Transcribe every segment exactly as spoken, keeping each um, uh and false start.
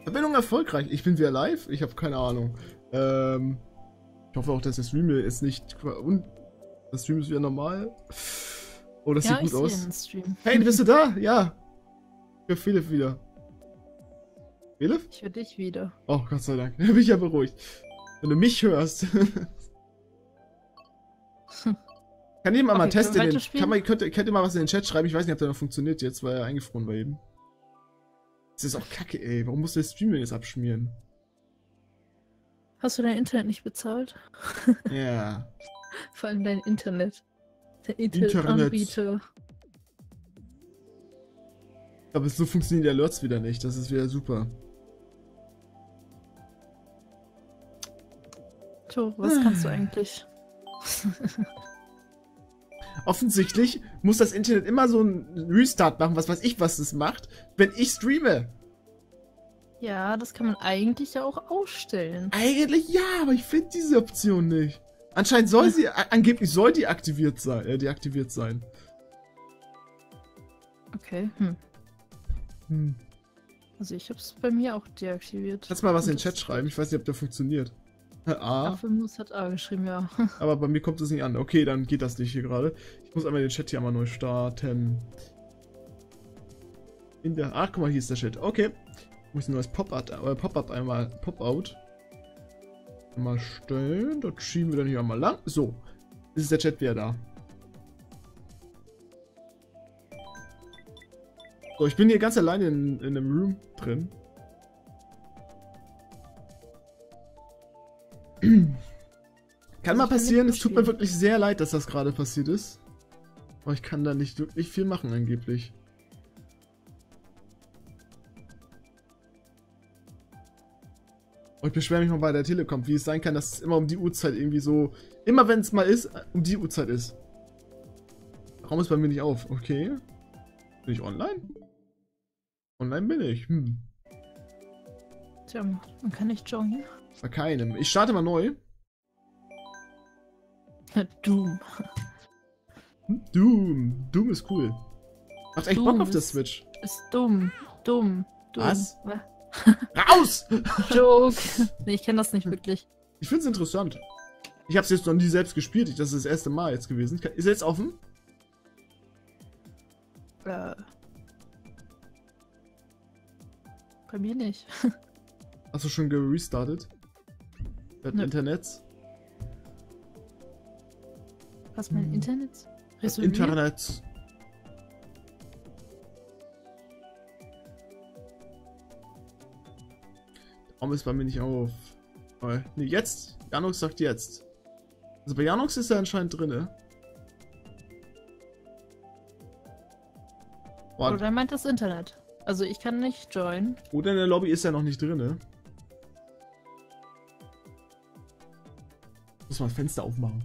Verbindung erfolgreich. Ich bin wieder live. Ich habe keine Ahnung. Ähm, ich hoffe auch, dass der Stream ist nicht... Und das Stream ist wieder normal. Oh, das ja, sieht gut ich aus. sehe den Stream. Hey, bist du da? Ja. Ich höre Philipp wieder. Philipp? Ich höre dich wieder. Oh, Gott sei Dank. Bin ich ja beruhigt. Wenn du mich hörst. Kann jemand mal Okay, testen? können wir Den, weiterspielen? kann man, könnt, könnt ihr mal was in den Chat schreiben? Ich weiß nicht, ob der noch funktioniert jetzt, weil er eingefroren war eben. Das ist auch kacke, ey. Warum muss der Stream denn jetzt abschmieren? Hast du dein Internet nicht bezahlt? Ja. Vor allem dein Internet. Der Internet. Internetanbieter. Aber so funktionieren die Alerts wieder nicht. Das ist wieder super. Jo, was kannst du eigentlich? Offensichtlich muss das Internet immer so einen Restart machen, was weiß ich, was es macht, wenn ich streame. Ja, das kann man eigentlich ja auch ausstellen. Eigentlich ja, aber ich finde diese Option nicht. Anscheinend soll sie, a- angeblich soll die aktiviert sein, äh, deaktiviert sein. Okay, hm. Hm. Also ich hab's bei mir auch deaktiviert. Kannst mal was in den Und Chat das- schreiben? Ich weiß nicht, ob der funktioniert. A, Apfelmus hat A geschrieben, ja. aber bei mir kommt es nicht an. Okay, dann geht das nicht hier gerade. Ich muss einmal den Chat hier einmal neu starten. In der, ach, guck mal, hier ist der Chat. Okay. Ich muss ein neues Pop-Up äh, Pop einmal, Pop-Out. Mal stellen. Dort schieben wir dann hier einmal lang. So. Jetzt ist der Chat wieder da. So, ich bin hier ganz alleine in, in einem Room drin. Kann mal ich kann passieren, nicht es tut mir spielen. wirklich sehr leid, dass das gerade passiert ist. Aber ich kann da nicht wirklich viel machen, angeblich. Oh, ich beschwere mich mal bei der Telekom, wie es sein kann, dass es immer um die Uhrzeit irgendwie so... Immer wenn es mal ist, um die Uhrzeit ist. Raum ist bei mir nicht auf. Okay. Bin ich online? Online bin ich. Hm. Tja, man kann nicht joinen. Bei keinem. Ich starte mal neu. Doom. Hm? Doom. Doom ist cool. Macht echt Doom Bock auf der ist- Switch. Ist dumm. Dumm. Dumm. Was? Was? Raus! Joke. Nee, ich kenne das nicht wirklich. Ich finde es interessant. Ich habe es jetzt noch nie selbst gespielt. Ich- Das ist das erste Mal jetzt gewesen. Ist er jetzt offen? Äh. Bei mir nicht. Hast du schon gerestartet? Das Nö. Internet? Was, mein Hm. Internet? Das Resoliert? Internet. Warum ist bei mir nicht auf? Ne, jetzt. Janux sagt jetzt. Also bei Janux ist er anscheinend drin. Boah, Oder meint das Internet? Also ich kann nicht joinen. oder in der Lobby ist er noch nicht drin. Muss mal das Fenster aufmachen.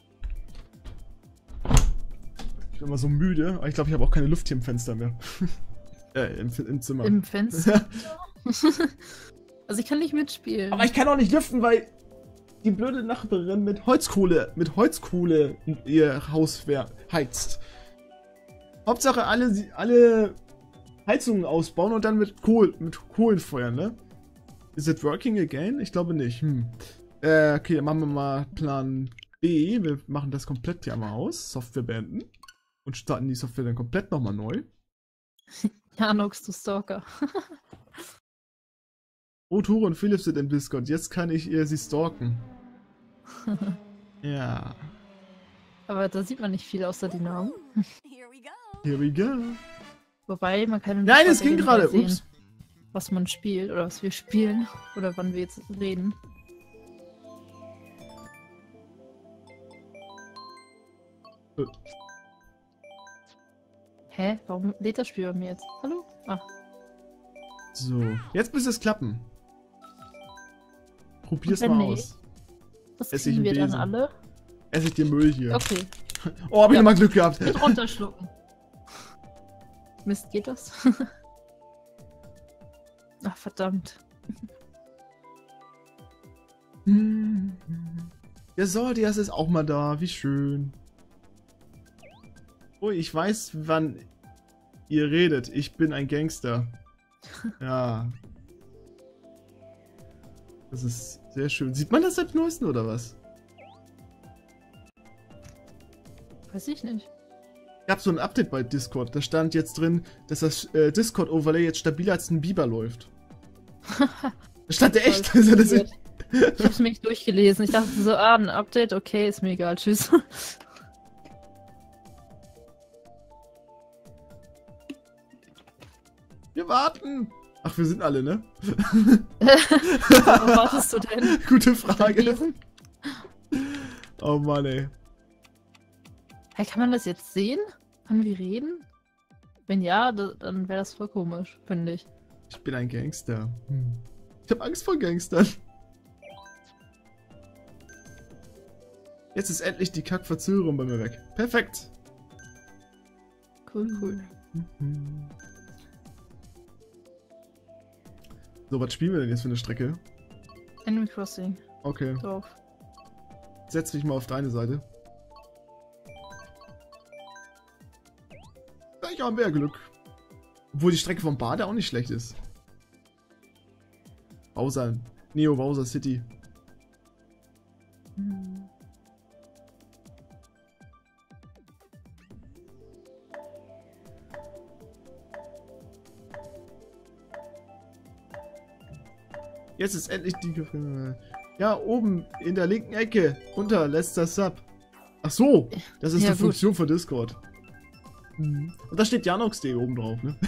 Ich bin immer so müde, aber ich glaube, ich habe auch keine Luft hier im Fenster mehr. äh, im, im Zimmer. Im Fenster. Also ich kann nicht mitspielen. Aber ich kann auch nicht lüften, weil die blöde Nachbarin mit Holzkohle, mit Holzkohle ihr Haus wer- heizt. Hauptsache alle, alle Heizungen ausbauen und dann mit Kohl, mit Kohlen feuern, ne? Is it working again? Ich glaube nicht. Hm. Äh, okay, dann machen wir mal Plan B. Wir machen das komplett hier mal aus. Software beenden. Und starten die Software dann komplett nochmal neu. Janox, du Stalker. Oh, Tore und Philipp sind im Discord. Jetzt kann ich ihr sie stalken. Ja. Aber da sieht man nicht viel außer die Namen. Here we go. Here we go. Wobei, man kann im Nein, Discord es ging ja gerade. sehen, Ups. was man spielt oder was wir spielen oder wann wir jetzt reden. Hä? Warum lädt das Spiel bei mir jetzt? Hallo? Ah, So, jetzt müsste es klappen. Probier's Und mal wenn aus. was Essig kriegen und wir dann Besen. alle? Ess ich dir Müll hier. Okay, Oh, hab ich Ja. nochmal Glück gehabt. mit runterschlucken. Mist, geht das? Ach, verdammt. Der Sordias ist auch mal da. Wie schön. Oh, ich weiß, wann ihr redet. Ich bin ein Gangster. Ja. Das ist sehr schön. Sieht man das seit neuesten oder was? Weiß ich nicht. Gab so ein Update bei Discord. Da stand jetzt drin, dass das äh, Discord-Overlay jetzt stabiler als ein Biber läuft. Da stand der echt. Also das ist, Ich hab's mir nicht durchgelesen. Ich dachte so, ah, ein Update, okay, ist mir egal, tschüss. wir warten. Ach, wir sind alle, ne? Worauf wartest du denn? Gute Frage. Lesen? Oh Mann, ey. Hey, kann man das jetzt sehen? Können wir reden? Wenn ja, da, dann wäre das voll komisch, finde ich. Ich bin ein Gangster. Hm. Ich hab Angst vor Gangstern. Jetzt ist endlich die Kackverzögerung bei mir weg. Perfekt. Cool, cool. Mhm. So, was spielen wir denn jetzt für eine Strecke? Animal Crossing. Okay. Dorf. Setz dich mal auf deine Seite. Ich habe mehr Glück. Obwohl die Strecke vom Bade auch nicht schlecht ist. Bowser. Neo Bowser City. Hm. Jetzt ist endlich die... Ja, oben in der linken Ecke. Unter letzter Sub. Ach so, das ist Ja, die gut. Funktion für Discord. Mhm. Und da steht Janox.de oben drauf, ne?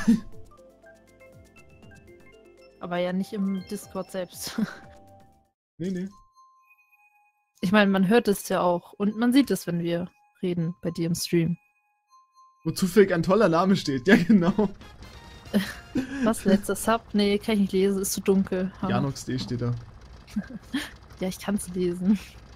Aber ja nicht im Discord selbst. Nee, nee. Ich meine, man hört es ja auch. Und man sieht es, wenn wir reden bei dir im Stream. Wo zufällig ein toller Name steht. Ja, genau. Was, letzter Sub? Nee, kann ich nicht lesen, ist zu dunkel. Ha. Janox.de steht da. Ja, ich kann es lesen.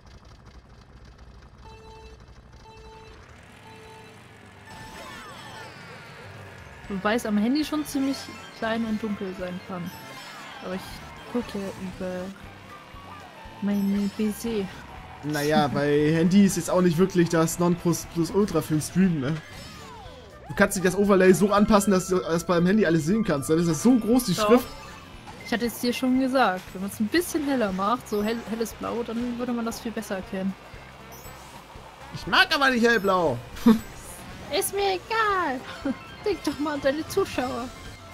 Wobei es am Handy schon ziemlich klein und dunkel sein kann. Aber ich gucke ja über meine P C. Naja, bei Handy ist jetzt auch nicht wirklich das Nonplusultra für den Stream, ne? Du kannst nicht das Overlay so anpassen, dass du das beim Handy alles sehen kannst. Dann ist das so groß, die Doch. Schrift. Ich hatte es dir schon gesagt, wenn man es ein bisschen heller macht, so hell, helles Blau, dann würde man das viel besser erkennen. Ich mag aber nicht hellblau. Ist mir egal! Denk doch mal an deine Zuschauer.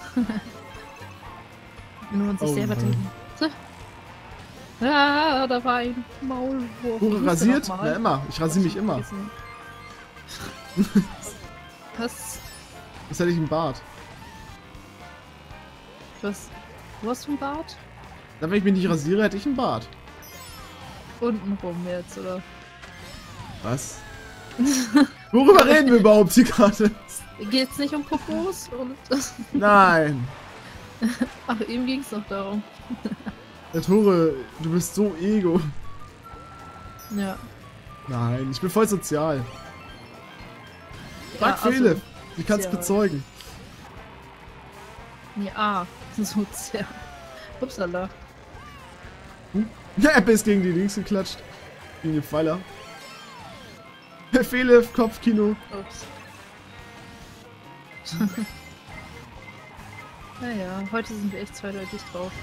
Nur an sich Oh selber Mann. denken. So. Ah, da war ein Maulwurf. Hure Grüße rasiert? nochmal. Na immer. Ich rasiere mich immer. Was? Das hätte ich im Bart. Was? Du hast einen Bart? Dann, wenn ich mich nicht rasiere, hätte ich einen Bart. Untenrum jetzt, oder? Was? Worüber reden wir überhaupt hier gerade? Geht's nicht um Popos? Und Nein. ach, eben ging's noch darum. Der Tore, du bist so ego. Ja. Nein, ich bin voll sozial. Frag Ja, also, Philipp, die kannst ja. bezeugen. Ja, so sehr. Upsala. Ja, er ist gegen die Links geklatscht. Gegen den Pfeiler. Philipp, Kopfkino. Ups. Naja, heute sind wir echt zweideutig drauf.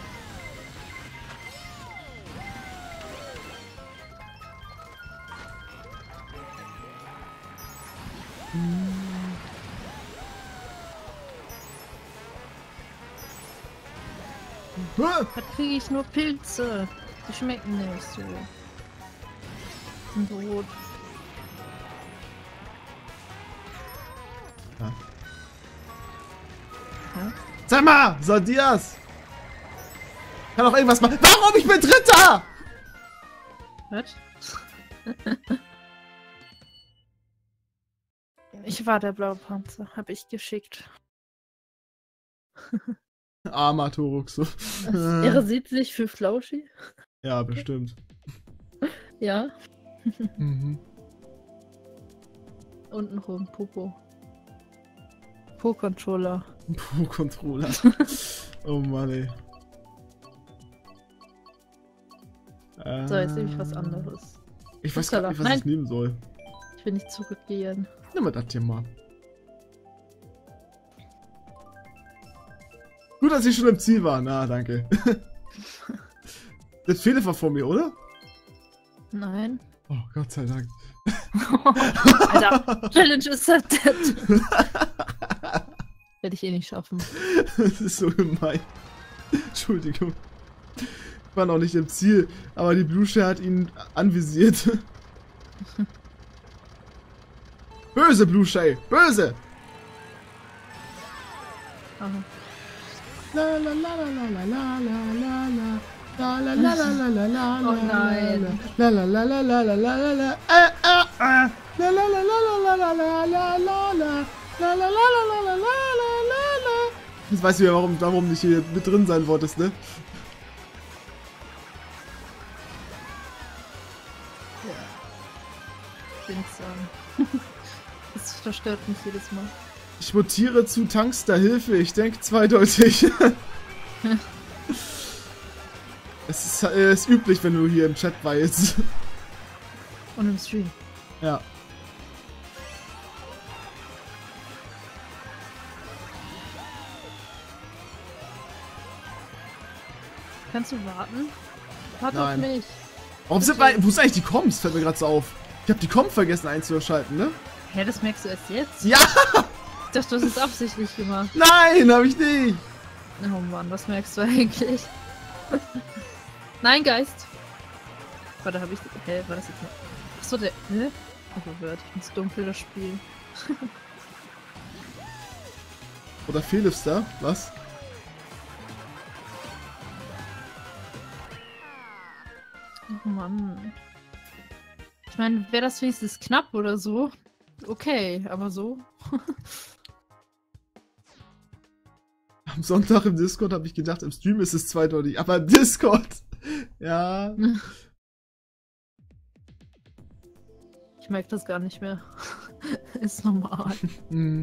Ah, Da kriege ich nur Pilze. Die schmecken nicht so. Sind rot. Ja. Ja? Sag mal, Sardias! Kann auch irgendwas machen. Warum? Ich bin Dritter! Was? Ich war der blaue Panzer. Hab ich geschickt. Armer Toruxo. Er sieht sich für Flauschi? Ja, bestimmt. Ja. Mhm. Untenrum, Popo. Po-Controller. Pro-Controller. Oh Mann, ey. So, jetzt nehme ich was anderes. Ich weiß gar nicht, was Nein. ich nehmen soll. Ich will nicht zurückgehen. Nimm mal das hier mal. Gut, dass ich schon im Ziel war. Na, danke. Das Fehler war vor mir, oder? Nein. Oh, Gott sei Dank. Alter, Challenge accepted. Werde ich eh nicht schaffen. Das ist so gemein. Entschuldigung. Ich war noch nicht im Ziel, aber die Blusche hat ihn anvisiert. Böse Blusche, böse! Aha. La la la la la la la la la. La la la la la la la la. Oh nein. La la la la la la la la la. Äh, äh, äh. La la la la la la la la la la la. La la la la la la la la la. Jetzt weißt du ja, warum, warum nicht hier mit drin sein wolltest, ne? Ja. Ich will nichts sagen. Das verstört mich jedes Mal. Ich mutiere zu Tankster Hilfe, ich denke zweideutig. Es ist, äh, ist üblich, wenn du hier im Chat weißt. Und im Stream. Ja. Kannst du warten? Warte Nein. auf mich. Warum sind wir, wo ist eigentlich die Comms? Fällt mir gerade so auf. Ich habe die Comm vergessen einzuschalten, ne? Hä, das merkst du erst jetzt? Ja! Ich dachte, du hast es absichtlich gemacht. Nein, habe ich nicht! Oh Mann, was merkst du eigentlich? Nein, Geist! Warte, habe ich... Hä, war das jetzt noch... Achso, der... Hä? Oh, verwirrt. Ins Dunkel das Spiel. Oder Philips da? Was? Oh Mann. Ich meine, wäre das wenigstens knapp oder so? Okay, aber so? Am Sonntag im Discord habe ich gedacht, im Stream ist es zweideutig, aber im Discord! Ja. Ich merke das gar nicht mehr. Ist normal. Hm.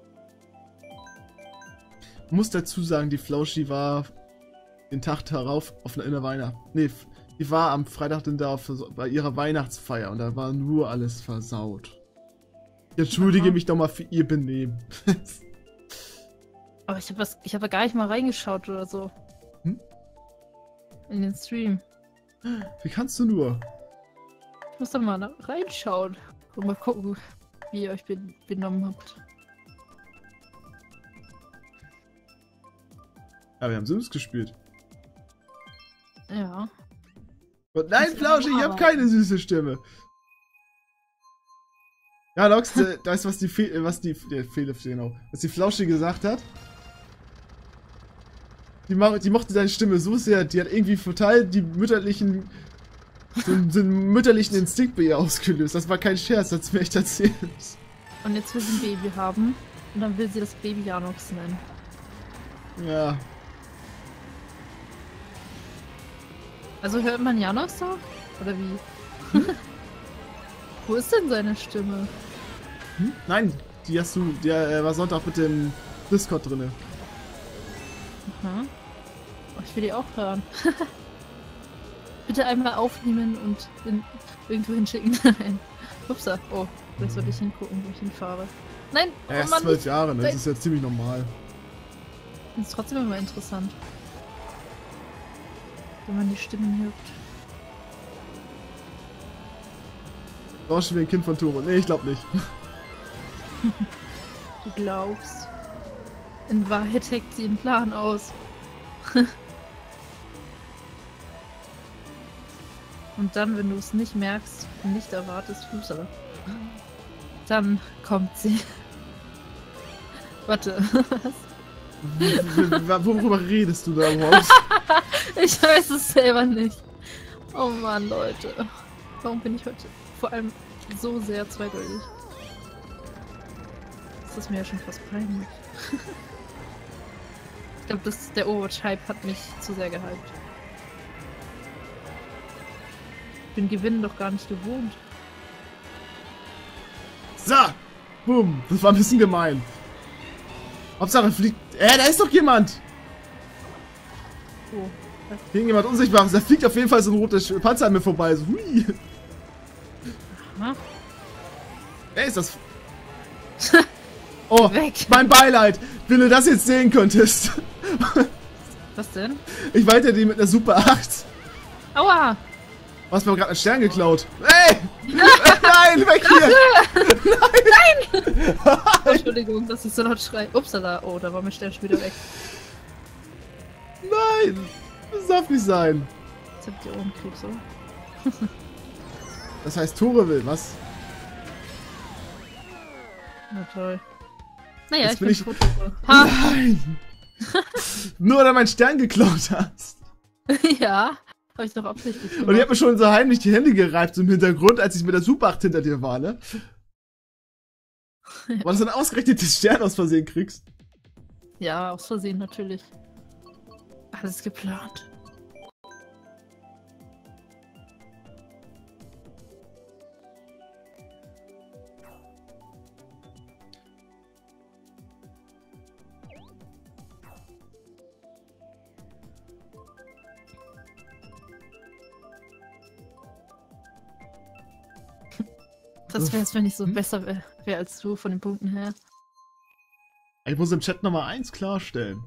Ich muss dazu sagen, die Flauschi war den Tag darauf auf einer Weihnacht. Nee, die war am Freitag denn da auf, bei ihrer Weihnachtsfeier und da war nur alles versaut. Ich entschuldige Aha. mich doch mal für ihr Benehmen. Aber ich habe was, ich habe gar nicht mal reingeschaut oder so. Hm? In den Stream. Wie kannst du nur? Ich muss doch mal na- reinschauen und mal gucken, wie ihr euch ben benommen habt. Ja, wir haben Sims gespielt. Ja. Und nein, Das Flauschi, ich war- habe keine süße Stimme. Ja, Lox, äh, da ist was die Fe was die der Felix, genau, was die Flauschi gesagt hat. Die, ma die mochte deine Stimme so sehr, die hat irgendwie total die mütterlichen so, so einen mütterlichen Instinkt bei ihr ausgelöst. Das war kein Scherz, das hat sie mir echt erzählt. Und jetzt will sie ein Baby haben und dann will sie das Baby Janox nennen. Ja. Also hört man Janox da? Oder wie? Wo ist denn seine Stimme? Hm? Nein, die hast du, der äh, war Sonntag mit dem Discord drinne. Aha. Oh, ich will die auch hören. Bitte einmal aufnehmen und in, irgendwo hinschicken. Nein. Upsa. Oh, vielleicht sollte ich hingucken, wo ich hinfahre. Nein! Er Oh ist Mann, zwölf nicht- Jahre, ne? Das Nein. ist ja ziemlich normal. Das ist trotzdem immer interessant. Wenn man die Stimmen hört. Brauchst du wie ein Kind von Turo? Nee, ich glaube nicht. Du glaubst. In Wahrheit heckt sie einen Plan aus. Und dann, wenn du es nicht merkst und nicht erwartest, Fußer, dann kommt sie. Warte, was? W- w- Worüber redest du da überhaupt? Ich weiß es selber nicht. Oh Mann, Leute. Warum bin ich heute vor allem so sehr zweideutig? Das ist mir ja schon fast peinlich. Ich glaube, der Overwatch-Hype hat mich zu sehr gehypt. Ich bin Gewinnen doch gar nicht gewohnt. So! Boom! Das war ein bisschen gemein. Hauptsache fliegt. Äh, da ist doch jemand! Oh. Gegen jemand Unsichtbares. Da fliegt auf jeden Fall so ein roter Sch- Panzer an mir vorbei. So, hui! Aha. Wer ist das? Oh, Weg. mein Beileid! Wenn du das jetzt sehen könntest. Was denn? Ich weiter die mit einer Super acht. Aua! Du hast mir gerade einen Stern geklaut. Ey! Nein, weg hier! Nein! Oh, Entschuldigung, dass ich so laut schreie. Upsala. Oh, da war mein Stern schon wieder weg. Nein! Das darf nicht sein. Jetzt habt ihr Ohrenkrebs, oder? Das heißt, Tore will, was? Na toll. Naja, Jetzt ich bin bin ich- Fotore. Ha! Nein! Nur, weil du meinen Stern geklaut hast. Ja, habe ich doch absichtlich gemacht. Und ich habe mir schon so heimlich die Hände gereibt so im Hintergrund, als ich mit der Super acht hinter dir war, ne? Weil du so ein ausgerechnetes Stern aus Versehen kriegst. Ja, aus Versehen natürlich. Alles geplant. Das wäre es, wenn ich so Hm? besser wäre wär als du von den Punkten her. Ich muss im Chat Nummer eins klarstellen.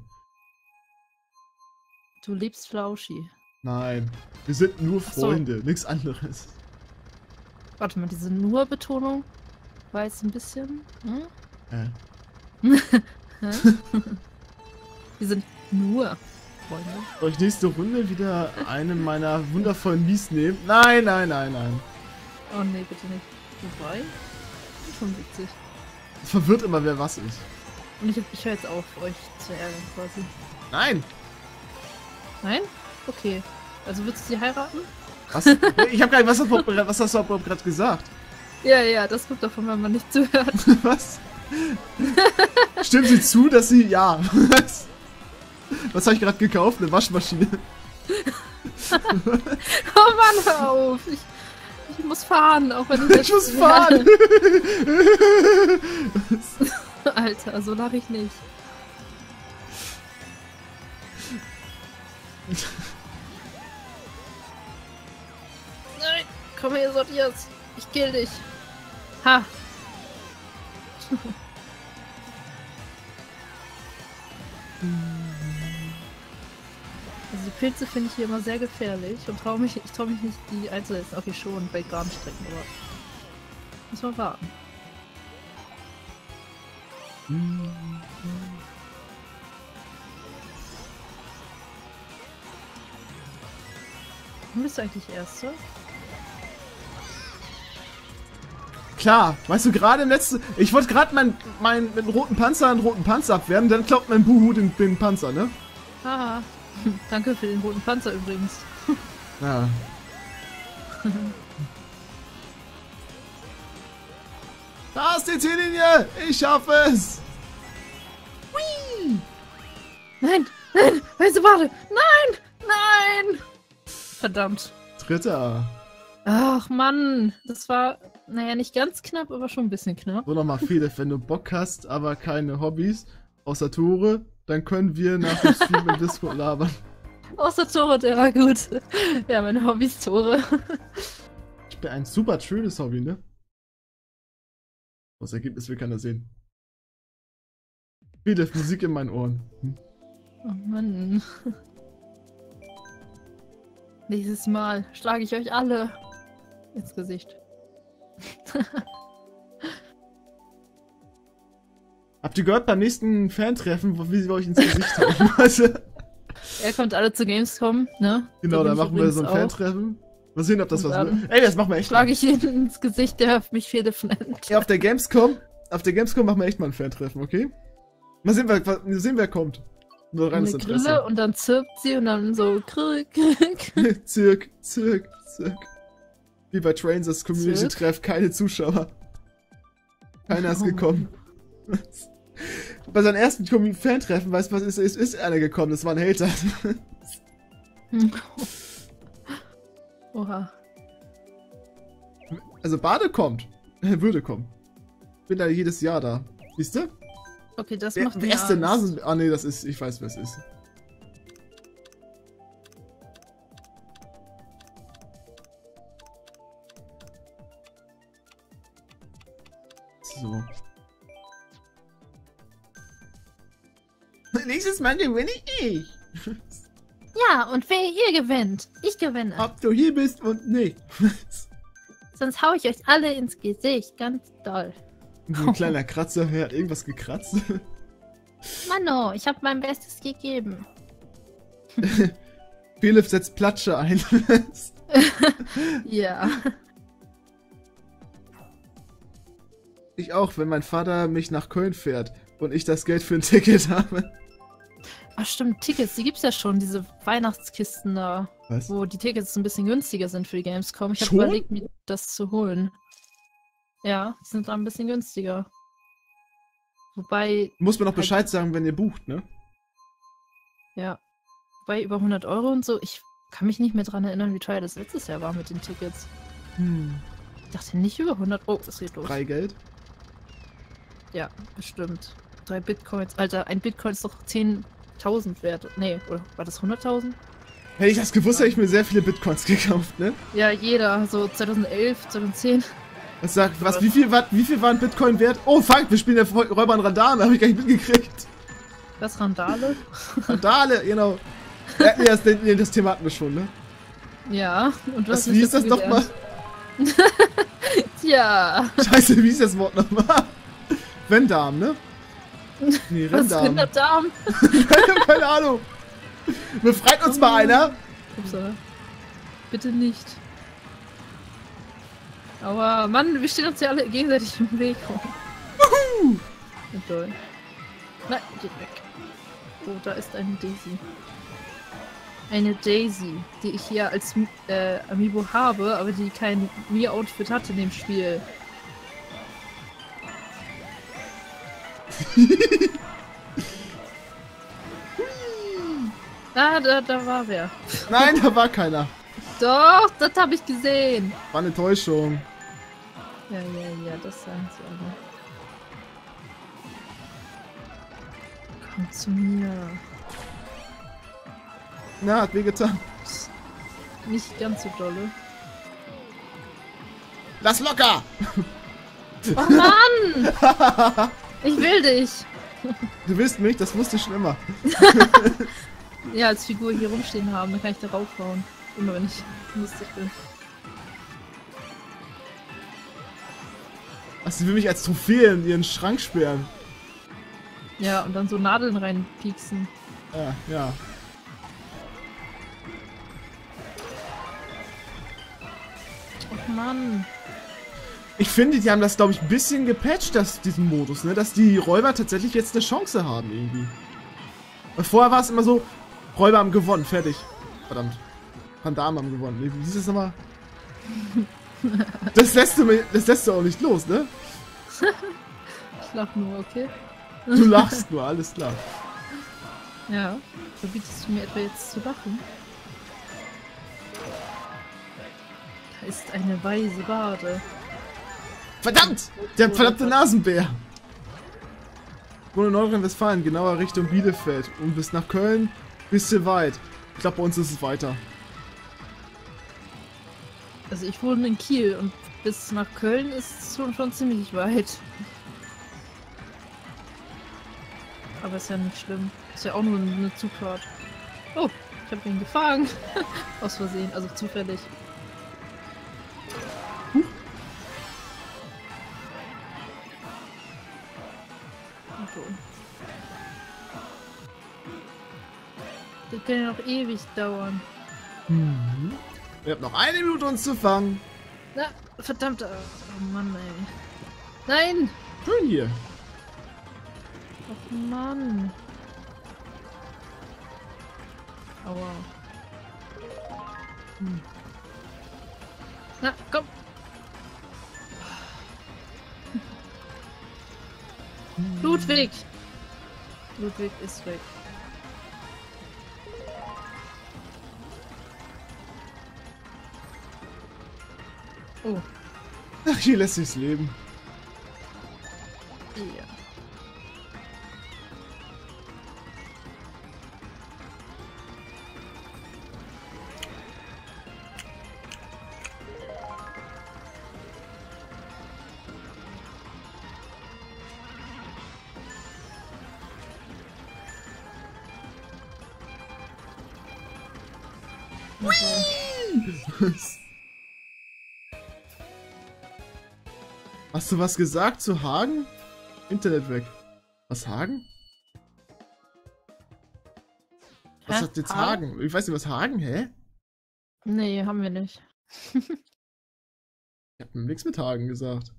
Du liebst Flauschi. Nein, wir sind nur Ach so. Freunde, nichts anderes. Warte mal, diese Nur-Betonung war jetzt ein bisschen. Hm? Äh. Hä? Wir sind nur Freunde. Soll ich nächste Runde wieder eine meiner wundervollen Mies nehmen? Nein, nein, nein, nein. Oh nee, bitte nicht. Wobei? Schon witzig. Es verwirrt immer, wer was ist. Und ich, ich höre jetzt auf, euch zu ärgern quasi. Nein! Nein? Okay. Also würdest du sie heiraten? Was? Ich hab gar nicht, was, hast du- was hast du überhaupt gerade gesagt? Ja, ja, das kommt davon, wenn man nicht zuhört. Was? Stimmt sie zu, dass sie. Ja. Was, was habe ich gerade gekauft? Eine Waschmaschine. Oh Mann, hör auf! Ich, ich muss fahren, auch wenn ich Ich muss fahren! Alter, so lache ich nicht. Nein, komm her, Sortiers. Ich kill dich. Ha. Also die Pilze finde ich hier immer sehr gefährlich und trau mich, ich traue mich nicht, die einzusetzen. Okay, schon bei geraden Strecken, aber muss man warten. Wann bist du eigentlich Erster? Klar, weißt du, gerade im letzten. Ich wollte gerade meinen mein, mit dem roten Panzer einen roten Panzer abwehren, dann klaut mein Buhu den, den Panzer, ne? Haha. Danke für den roten Panzer übrigens. Ja. Da ist die Ziellinie! Ich schaffe es! Whee! Nein! Nein! Weiße Bade! Nein! Nein! Verdammt. Dritter. Ach Mann, das war, naja, nicht ganz knapp, aber schon ein bisschen knapp. So nochmal Felix, wenn du Bock hast, aber keine Hobbys, außer Tore, dann können wir nach dem Stream im Discord labern. Außer Tore, der war gut. Ja, meine Hobbys Tore. Ich bin ein super schönes Hobby, ne? Das Ergebnis will keiner sehen. Felix, Musik in meinen Ohren. Hm? Oh Mann. Nächstes Mal schlage ich euch alle ins Gesicht. Habt ihr gehört beim nächsten Fan-Treffen, wo- wie sie euch ins Gesicht hauen? Also, Er kommt alle zu Gamescom, ne? genau, Da da bin ich machen wir so ein übrigens auch. Fan-Treffen. Mal sehen, ob das Und was dann wird. Ey, das machen wir echt. Schlage ich ihn ins Gesicht, der mich Felix nennt. Ja, auf der Gamescom, auf der Gamescom machen wir echt mal ein Fan-Treffen, okay? Mal sehen, wer, mal sehen, wer kommt. Nur reines Eine Interesse. Grille und dann zirpt sie und dann so krick, krick. Zirk, Zirk, Zirk. Wie bei Trains Community-Treff, keine Zuschauer. Keiner ist Oh gekommen. Bei seinem ersten Commu- Fan-Treffen, weißt du was, ist, ist, ist einer gekommen, das war ein Hater. Oha. Also Bade kommt. Er würde kommen. Bin da jedes Jahr da. Siehst du? Okay, das Wer, macht wer mir ist der Angst. Nasen... Ah nee, das ist... Ich weiß, wer es ist. So. Nächstes Mal gewinne ich. Ja, und wer hier gewinnt? Ich gewinne. Ob du hier bist und nicht. Sonst hau ich euch alle ins Gesicht. Ganz doll. Ein kleiner Kratzer, wer hat irgendwas gekratzt? Mano, ich habe mein Bestes gegeben. Philipp setzt Platsche ein. Ja. Ich auch, wenn mein Vater mich nach Köln fährt und ich das Geld für ein Ticket habe. Ach stimmt, Tickets, die gibt's ja schon, diese Weihnachtskisten da. Was? Wo die Tickets ein bisschen günstiger sind für die Gamescom. Ich habe Schon? überlegt, mir das zu holen. Ja, die sind da ein bisschen günstiger. Wobei, Muss man noch Bescheid sagen, wenn ihr bucht, ne? ja, wobei über hundert Euro und so, ich kann mich nicht mehr dran erinnern, wie teuer das letztes Jahr war mit den Tickets. Hm. Ich dachte nicht über hundert. Oh, das geht los. Drei Geld? Ja, bestimmt. Drei Bitcoins. Alter, ein Bitcoin ist doch zehntausend wert. Nee, oder war das hunderttausend? Hätte ich das gewusst, hätte ich mir sehr viele Bitcoins gekauft, ne? Ja, jeder. So zweitausendelf, zweitausendzehn. Was sagt, was, wie viel, war, wie viel war ein Bitcoin wert? Oh, fuck, wir spielen ja Räuber und Randale, hab ich gar nicht mitgekriegt. Was, Randale? Randale, genau. Ja, nee, das, nee, das Thema hatten wir schon, ne? Ja, und was Was, wie ist das nochmal? Tja. Scheiße, wie ist das Wort nochmal? Rendam, ne? Nee, Was, Rendam. Rinderdarm? Keine Ahnung. Befreit uns mal einer. Upsala. Bitte nicht. Aber Mann, wir stehen uns ja alle gegenseitig im Weg. Wuhu. Ja, toll. Nein, geht weg. Oh, da ist eine Daisy. Eine Daisy, die ich hier als äh, Amiibo habe, aber die kein Mii-Outfit hat in dem Spiel. Ah, da, da war wer. Nein, da war keiner. Doch, das habe ich gesehen. War eine Täuschung. Ja, ja, ja, das sagen sie alle. Komm zu mir. Na, hat wehgetan. Nicht ganz so dolle. Lass locker! Oh Mann! Ich will dich! Du willst mich, das wusste ich schon immer. Ja, als Figur hier rumstehen haben, dann kann ich da raufhauen. Immer wenn ich lustig bin. Ach, sie will mich als Trophäe in ihren Schrank sperren. Ja, und dann so Nadeln reinpieksen. Ja, ja. Oh Mann. Ich finde, die haben das, glaube ich, ein bisschen gepatcht, das, diesen Modus, ne? Dass die Räuber tatsächlich jetzt eine Chance haben, irgendwie. Weil vorher war es immer so, Räuber haben gewonnen, fertig. Verdammt. Pandamen haben gewonnen. Wie hieß das nochmal? Das lässt du mir, das lässt du auch nicht los, ne? Ich lach nur, okay? Du lachst nur, alles klar. Ja. Verbietest du mir etwa jetzt zu lachen? Da ist eine weise Bade. Verdammt! Der verdammte Nasenbär! Ich wohne in Nordrhein-Westfalen, genauer Richtung Bielefeld. Und bis nach Köln, bisschen weit. Ich glaube, bei uns ist es weiter. Also ich wohne in Kiel und bis nach Köln ist es schon, schon ziemlich weit. Aber ist ja nicht schlimm. Ist ja auch nur eine Zugfahrt. Oh, ich habe ihn gefangen. Aus Versehen, also zufällig. Huh. Okay. Das kann ja noch ewig dauern. Mhm. Wir haben noch eine Minute, uns zu fangen. Na, verdammt. Oh Mann, ey. Nein! Schön hier. Oh Mann. Aua. Hm. Na, komm! Ludwig! Ludwig ist weg. Oh. Ach, hier lässt sich's leben. Ja. Okay. Hast du was gesagt zu Hagen? Internet weg. Was, Hagen? Was Hä? hat jetzt Hagen? Hagen? Ich weiß nicht, was Hagen, hä? Nee, haben wir nicht. Ich hab nichts mit Hagen gesagt.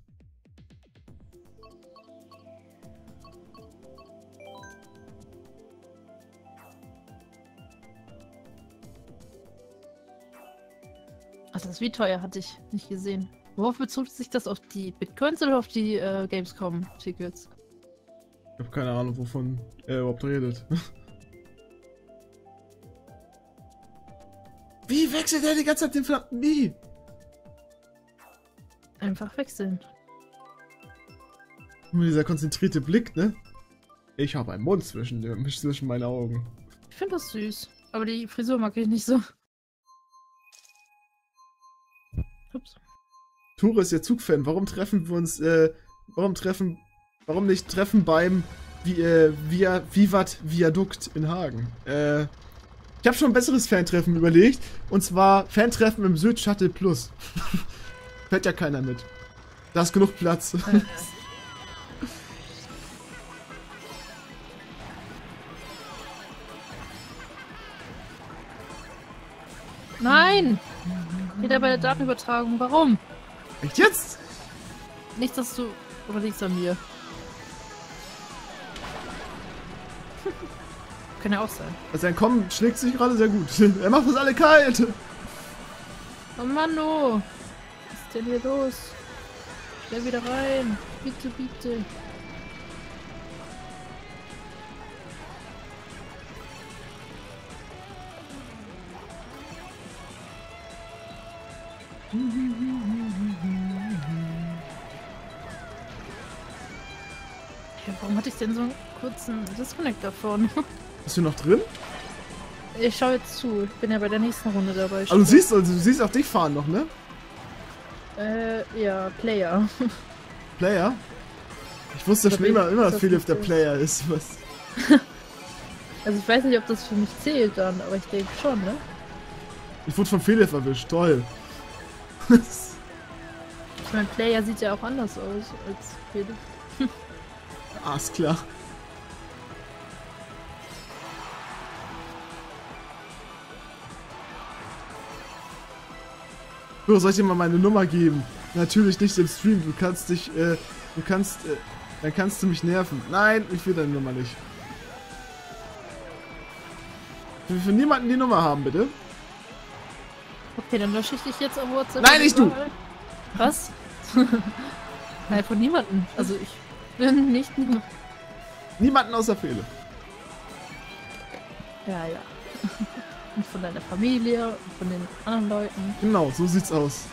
Ach, das ist wie teuer, hatte ich nicht gesehen. Worauf bezog sich das? Auf die Bitcoins oder auf die äh, Gamescom-Tickets? Ich hab keine Ahnung, wovon er überhaupt redet. Wie wechselt er die ganze Zeit den verdammten Wie? Einfach wechseln. Nur dieser konzentrierte Blick, ne? Ich habe einen Mund zwischen, zwischen meinen Augen. Ich finde das süß. Aber die Frisur mag ich nicht so. Ups. Ture ist ja Zugfan. Warum treffen wir uns, äh, warum treffen, warum nicht treffen beim Vi äh, Via Vivat Viadukt in Hagen? Äh, ich habe schon ein besseres Fantreffen überlegt. Und zwar Fantreffen im Süd Shuttle Plus. Fährt ja keiner mit. Da ist genug Platz. Äh. Nein! Wieder bei der Datenübertragung. Warum? Echt jetzt? Nicht, dass du... Oder liegt's an mir? Kann ja auch sein. Also sein Kommen schlägt sich gerade sehr gut. Er macht uns alle kalt. Oh Mann, oh. Was ist denn hier los? Schnell wieder rein. Bitte, bitte. Ja, warum hatte ich denn so einen kurzen Disconnect davon? Bist du noch drin? Ich schaue jetzt zu. Ich bin ja bei der nächsten Runde dabei. Also du siehst, also du siehst auch dich fahren noch, ne? Äh, ja, Player. Player? Ich wusste Da schon bin immer, ich- immer, dass das Philipp nicht der so. Player ist. Was? Also ich weiß nicht, ob das für mich zählt dann, aber ich denke schon, ne? Ich wurde von Philipp erwischt, toll. Ich meine, Player sieht ja auch anders aus als Philipp. Ah, ist klar. So, soll ich dir mal meine Nummer geben? Natürlich nicht im Stream, du kannst dich, äh, du kannst, äh, dann kannst du mich nerven. Nein, ich will deine Nummer nicht. Ich will für niemanden die Nummer haben, bitte. Okay, dann lösche ich dich jetzt auf WhatsApp. Nein, nicht du! überall. Was? Nein, von niemandem. Also ich bin nicht niemand. Niemanden außer Philipp. Ja, ja. Und von deiner Familie und von den anderen Leuten. Genau, so sieht's aus.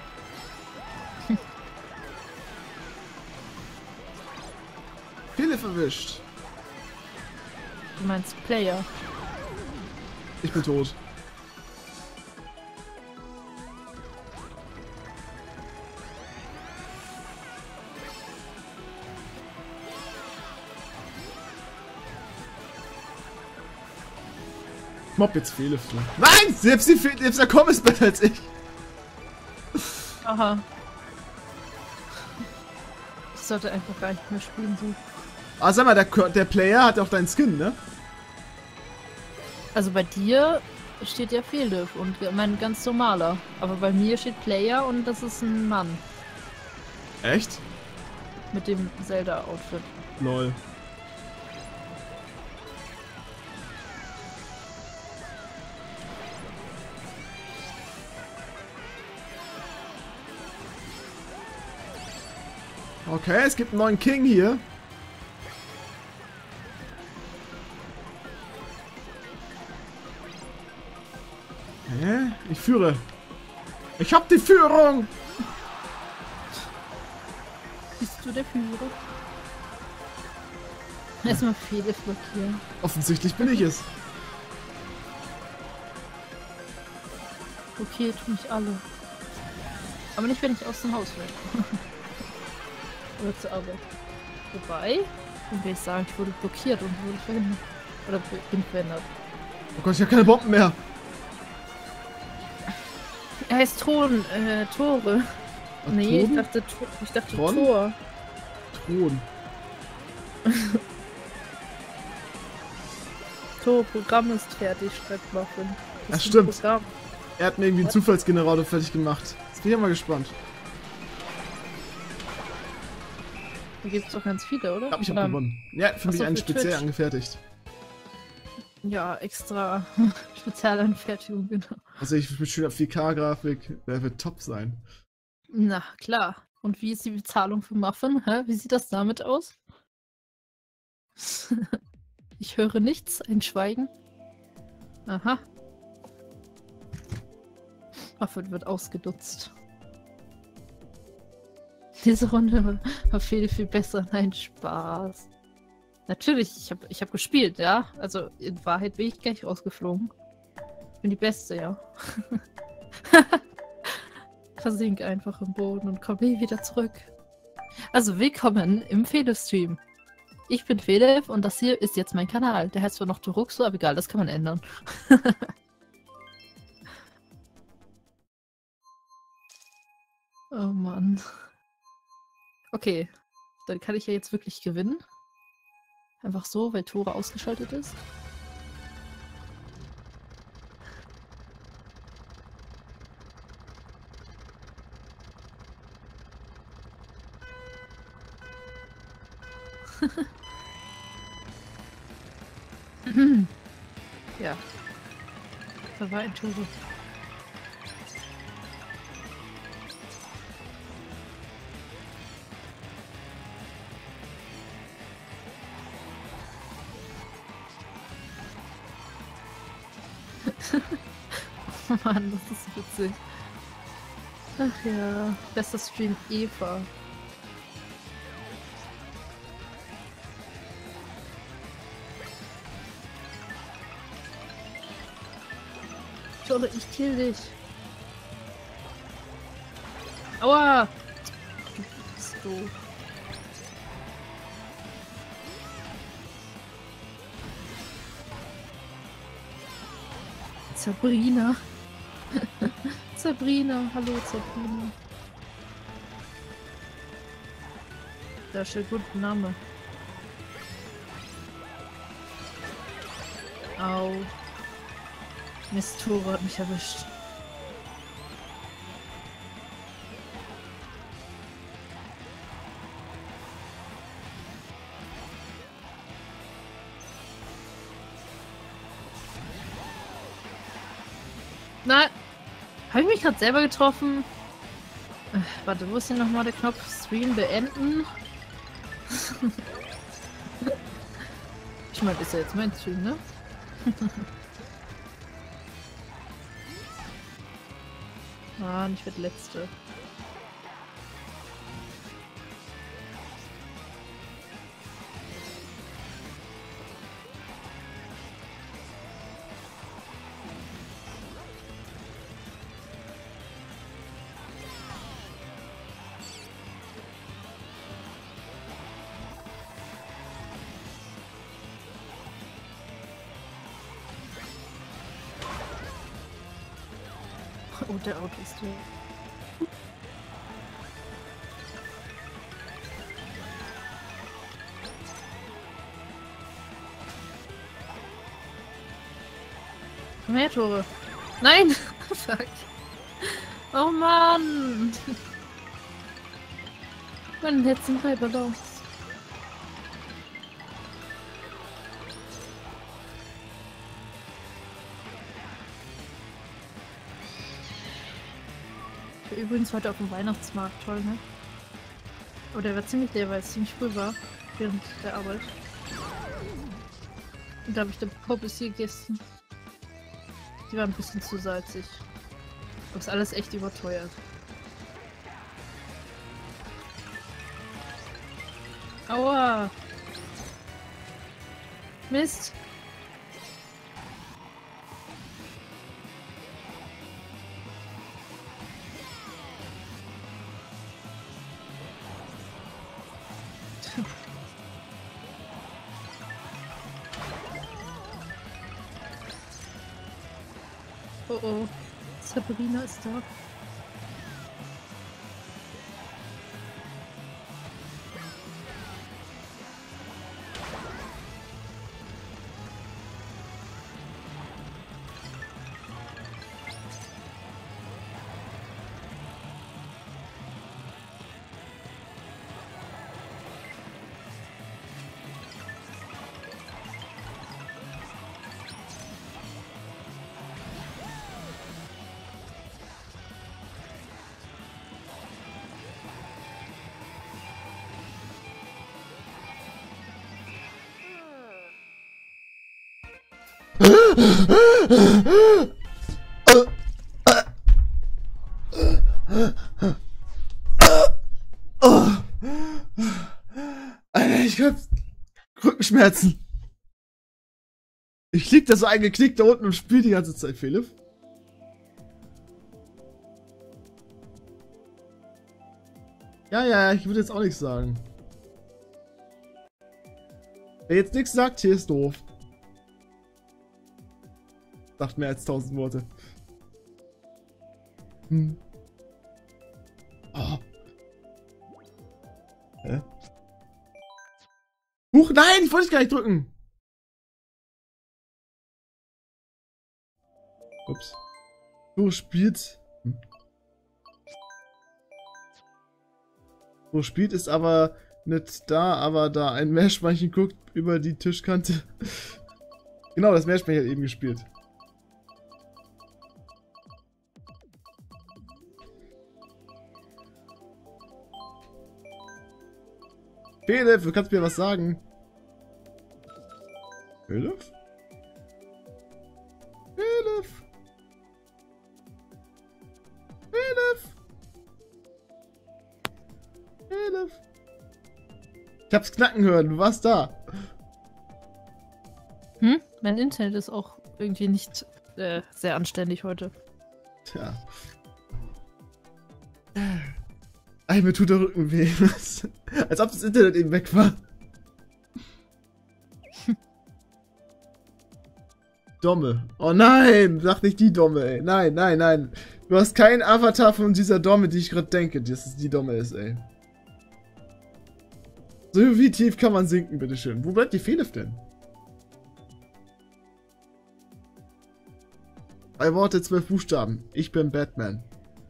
Philipp erwischt. Du meinst Player. Ich bin tot. Ich mobb jetzt Philipp. Nein! Selbst, die, selbst der Komm ist besser als ich. Aha. Ich sollte einfach gar nicht mehr spielen so. Ah, sag mal, der, der Player hat auch deinen Skin, ne? Also bei dir steht ja Philipp und mein ganz normaler. Aber bei mir steht Player und das ist ein Mann Echt? mit dem Zelda-Outfit. Lol. Okay, es gibt einen neuen King hier. Hä? Ich führe. Ich hab die Führung! Bist du der Führer? Erstmal Philipp blockieren. Offensichtlich bin ich es. Okay, tun mich alle. Aber nicht, wenn ich aus dem Haus will. Oder zur Arbeit. Wobei, dann will ich sagen, ich wurde blockiert und wurde verhindert. Oder bin verhindert. Oh Gott, ich habe keine Bomben mehr. Er heißt Ton, äh, Tore. Ach, Nee, ich Ton? dachte, To- ich dachte Tron? Tor. Thron. Tor, Programm ist fertig, schreibt Muffin. Ja, ist ein stimmt. Programm. Er hat mir irgendwie einen Zufallsgenerator fertig gemacht. Jetzt bin ich ja mal gespannt. Da gibt es doch ganz viele, oder? Ich glaube, ich Ähm, habe gewonnen. Ja, für ach mich so, einen für speziell Twitch. angefertigt. Ja, extra Spezialanfertigung, genau. Also ich mit schöner vier K-Grafik, der wird top sein. Na, klar. Und wie ist die Bezahlung für Muffin? Hä? Wie sieht das damit aus? Ich höre nichts, ein Schweigen. Aha. Muffin wird ausgenutzt. Diese Runde war viel, viel besser. Nein, Spaß. Natürlich, ich habe ich hab gespielt, ja. Also in Wahrheit bin ich gleich rausgeflogen. Ich bin die Beste, ja. Versink einfach im Boden und komme nie wieder zurück. Also willkommen im Fele-Stream. Ich bin Fele und das hier ist jetzt mein Kanal. Der heißt zwar noch Toruxo, aber egal, das kann man ändern. Oh Mann. Okay, dann kann ich ja jetzt wirklich gewinnen. Einfach so, weil Tore ausgeschaltet ist. Ja. Da war ein Tore. Oh Mann, das ist witzig. Ach ja, bester Stream ever. Jolle, ich kill dich. Aua! Du bist doof. Sabrina. Sabrina, hallo Sabrina. Das ist ein guter Name. Au. Mist, Tore hat mich erwischt. Nein! Habe ich mich gerade selber getroffen? Äh, warte, wo ist denn nochmal der Knopf? Stream beenden? Ich meine, ist ja jetzt mein Stream, ne? Mann, ich werde Letzte. Oh, der Auto ist hier. Komm her, Tore. Nein! Fuck. Oh Mann! Meine letzten drei Ballons. Ich war übrigens heute auf dem Weihnachtsmarkt, toll, ne? Aber der war ziemlich leer, weil es ziemlich früh war, während der Arbeit. Und da habe ich dann Pommes hier gegessen. Die waren ein bisschen zu salzig. Aber ist alles echt überteuert. Aua! Mist! Oh oh. Sabrina ist da. Alter, ich hab Rückenschmerzen. Ich lieg da so eingeknickt da unten und spiel die ganze Zeit, Philipp. Ja, ja, ich würde jetzt auch nichts sagen. Wer jetzt nichts sagt, hier ist doof. Sagt mehr als tausend Worte. Hm. Oh. Hä? Huch, nein, ich wollte dich gar nicht drücken. Ups. So spielt. Hm. So spielt ist aber nicht da, aber da ein Meerschweinchen guckt über die Tischkante. Genau, das Meerschweinchen hat eben gespielt. Philipp, du kannst mir was sagen. Philipp? Philipp? Philipp? Philipp? Ich hab's knacken hören, du warst da. Hm? Mein Internet ist auch irgendwie nicht äh, sehr anständig heute. Tja. Ey, mir tut der Rücken weh. Als ob das Internet eben weg war. Domme. Oh nein, sag nicht die Domme, ey. Nein, nein, nein. Du hast keinen Avatar von dieser Domme, die ich gerade denke, dass es die Domme ist, ey. So wie tief kann man sinken, bitteschön. Wo bleibt die Philipp denn? Drei Worte, zwölf Buchstaben. Ich bin Batman.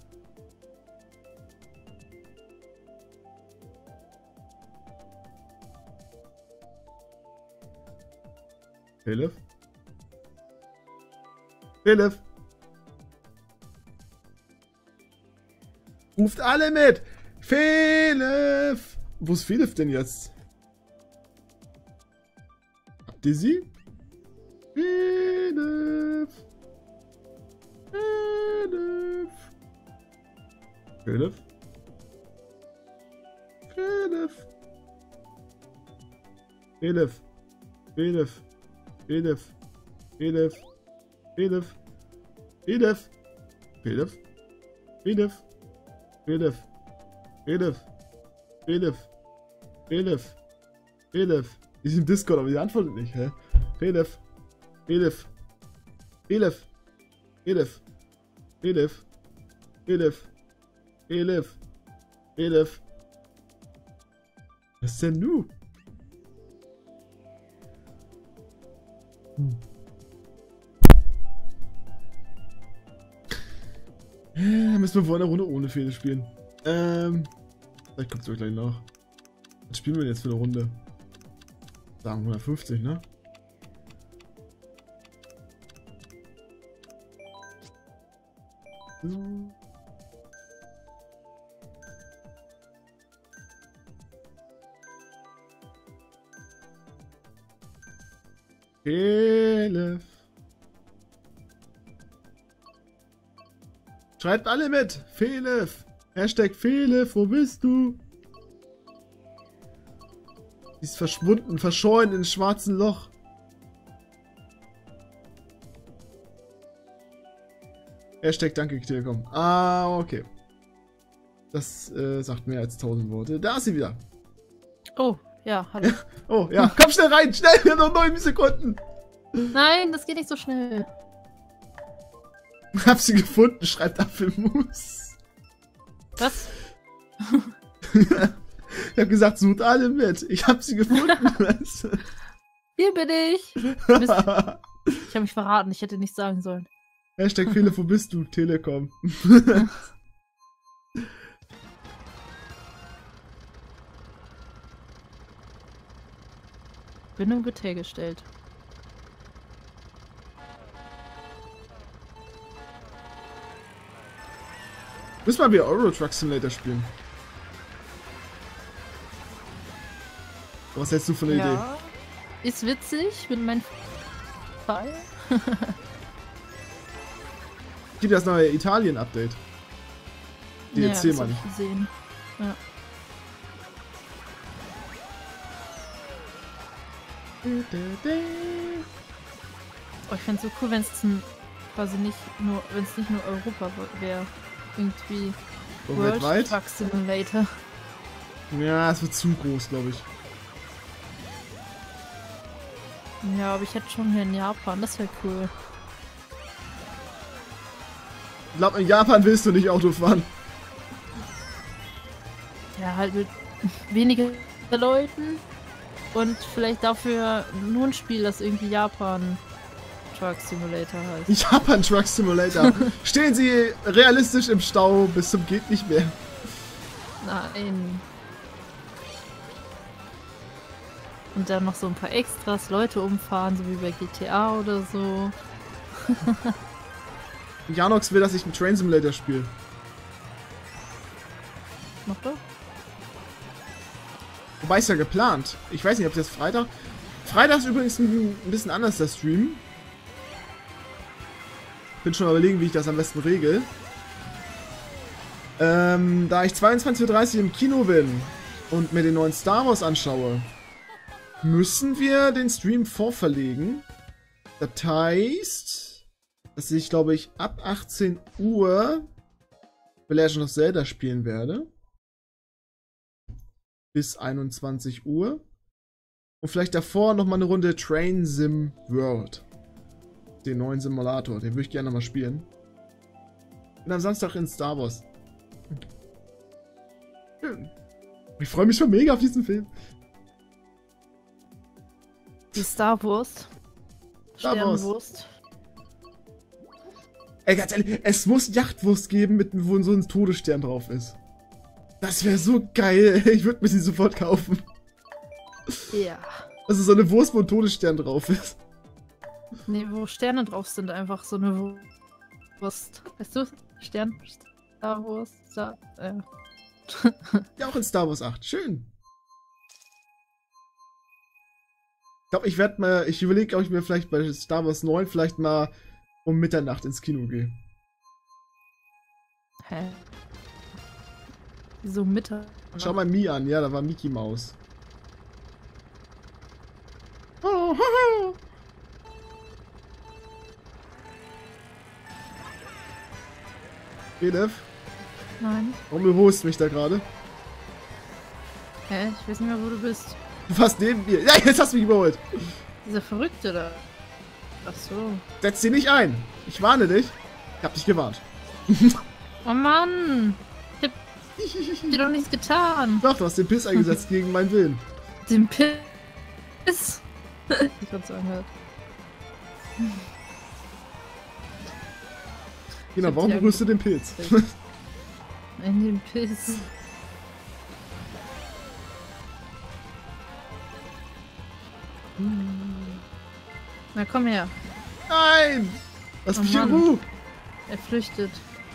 Philipp? Philipp? Ruft alle mit! Philipp! Wo ist Philipp denn jetzt? Habt ihr sie? Philipp! Philipp! Philipp? Philipp! Philipp! Philipp! Philipp! Philipp! Philipp! Philipp! Philipp! Philipp! Philipp! Philipp! Philipp! Philipp! Philipp! Die ist im Discord, aber die antwortet nicht, hä? Philipp! Philipp! Philipp! Philipp! Philipp! Philipp! Philipp! Philipp! Was ist denn du? Hm. Ja, müssen wir vor einer Runde ohne Fehler spielen. Ähm. Vielleicht kommt es gleich nach. Was spielen wir denn jetzt für eine Runde? Sagen hundertfünfzig, ne? So. Philipp. Schreibt alle mit! Philipp! Hashtag Philipp, wo bist du? Sie ist verschwunden, verschollen in einem schwarzen Loch. Hashtag Danke, Telekom. Ah, okay. Das äh, sagt mehr als tausend Worte. Da ist sie wieder. Oh, ja, hallo. Oh, ja. Komm schnell rein! Schnell! Wir haben noch neun Sekunden! Nein, das geht nicht so schnell. Hab sie gefunden, schreibt Apfelmus. Was? Ich hab gesagt, sucht alle mit. Ich hab sie gefunden. Hier bin ich. Mist. Ich habe mich verraten, ich hätte nichts sagen sollen. Hashtag Philipp, wo bist du? Telekom. Bindung wird hergestellt. Müssen wir wieder Euro Truck Simulator spielen. Was hältst du von der Idee? Ja, ist witzig mit meinem Fall. Gibt das neue Italien-Update? D L C ja, meine ich gesehen. Ja. Oh, ich fände es so cool, wenn es quasi nicht nur, wenn es nicht nur Europa wäre. Irgendwie So, World weltweit? Truck Simulator. Ja, es wird zu groß, glaube ich. Ja, aber ich hätte schon hier in Japan, das wäre cool. Ich glaube, in Japan willst du nicht Auto fahren. Ja, halt mit weniger Leuten und vielleicht dafür nur ein Spiel, das irgendwie Japan Truck Simulator heißt. Japan Truck Simulator. Stehen sie realistisch im Stau bis zum geht nicht mehr. Nein. Und dann noch so ein paar Extras, Leute umfahren, so wie bei G T A oder so. Janox will, dass ich einen Train Simulator spiele. Mach doch. Wobei ist ja geplant. Ich weiß nicht, ob das Freitag... Freitag ist übrigens ein bisschen anders, der Stream. Bin schon mal überlegen, wie ich das am besten regel. Ähm, da ich zweiundzwanzig Uhr dreißig im Kino bin und mir den neuen Star Wars anschaue, müssen wir den Stream vorverlegen. Das heißt, dass ich, glaube ich, ab achtzehn Uhr The Legend of Zelda spielen werde. Bis einundzwanzig Uhr. Und vielleicht davor nochmal eine Runde Train Sim World. Den neuen Simulator, den würde ich gerne mal spielen. Bin am Samstag in Star Wars. Schön. Ich freue mich schon mega auf diesen Film. Die Star Wurst. Star Wars. Sternwurst. Ey, ganz ehrlich, es muss Yachtwurst geben, mit, wo so ein Todesstern drauf ist. Das wäre so geil. Ich würde mir sie sofort kaufen. Ja. Also so eine Wurst, wo ein Todesstern drauf ist. Nee, wo Sterne drauf sind, einfach so eine Wurst. Weißt du? Stern, Star Wars, Star, äh. Ja, auch in Star Wars acht. Schön. Ich glaube, ich werde mal, ich überlege, ob ich mir vielleicht bei Star Wars neun vielleicht mal um Mitternacht ins Kino gehe. Hä? So Mittag. Schau mal Mi an, ja, da war Mickey Maus. Oh, ho, ho. Elif, Nein. warum überholst du mich da gerade? Hä? Ich weiß nicht mehr, wo du bist. Du warst neben mir. Ja, jetzt hast du mich überholt. Dieser Verrückte da. Ach so. Setz dich nicht ein. Ich warne dich. Ich hab dich gewarnt. Oh Mann! Ich hab dir doch nichts getan. Doch, du hast den Piss eingesetzt gegen meinen Willen. Den Piss. Ich hab's angehört. Genau, warum berührst du den Pilz? In den Piss. Na komm her. Nein! Lass Oh mich in Mann. Ruhe! Er flüchtet.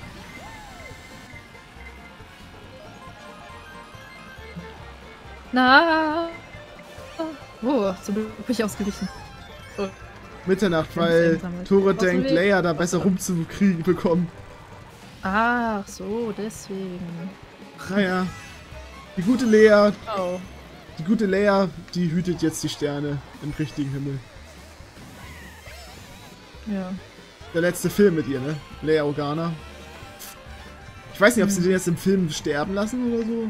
Na. Oh, zum Glück bin ich ausgewichen. Oh. Mitternacht, Ich hab mich weil eingesammelt. Tore Aus dem denkt, Weg. Leia da besser rumzukriegen bekommen. Ach so, deswegen. Naja. Die gute Leia, Oh. die gute Leia, die hütet jetzt die Sterne im richtigen Himmel. Ja. Der letzte Film mit ihr, ne? Leia Organa. Ich weiß nicht, ob sie den jetzt im Film sterben lassen oder so.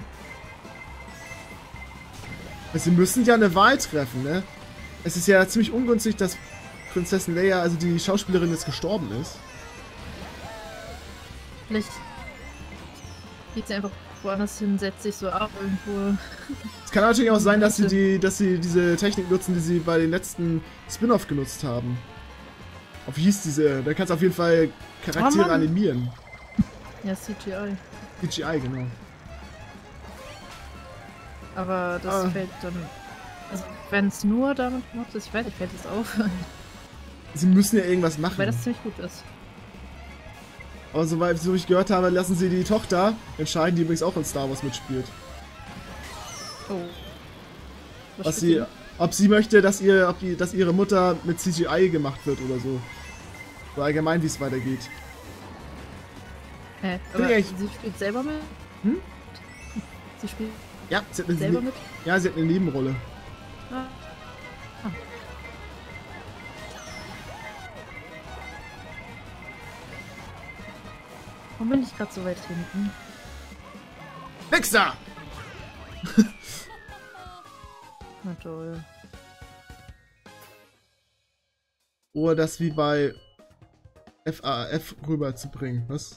Weil sie müssen ja eine Wahl treffen, ne? Es ist ja ziemlich ungünstig, dass Prinzessin Leia, also die Schauspielerin, jetzt gestorben ist. Vielleicht geht sie einfach woanders hin, setzt sich so ab irgendwo. Es kann natürlich auch sein, dass sie, die, dass sie diese Technik nutzen, die sie bei den letzten Spin-Off genutzt haben. Auf wie hieß diese? Da kannst du auf jeden Fall Charaktere Oh, animieren. Ja, C G I. C G I, genau. Aber das Ah. fällt dann... Also, wenn es nur damit gemacht ist, ich weiß nicht, fällt das auf. Sie müssen ja irgendwas machen. Weil das ziemlich gut ist. Aber soweit so wie ich gehört habe, lassen sie die Tochter entscheiden, die übrigens auch in Star Wars mitspielt. Oh. Was steht sie, ob sie möchte, dass, ihr, ob die, dass ihre Mutter mit C G I gemacht wird oder so. Oder allgemein, wie es weitergeht. hier? Hä? Bin Aber ich- sie spielt selber mit? Hm? Sie spielt Ja, sie hat eine, selber ne mit? ja, sie hat eine Nebenrolle. Ah. Ah. Warum bin ich gerade so weit hinten? Wichser! Na toll. Oder das wie bei F A F rüberzubringen, was?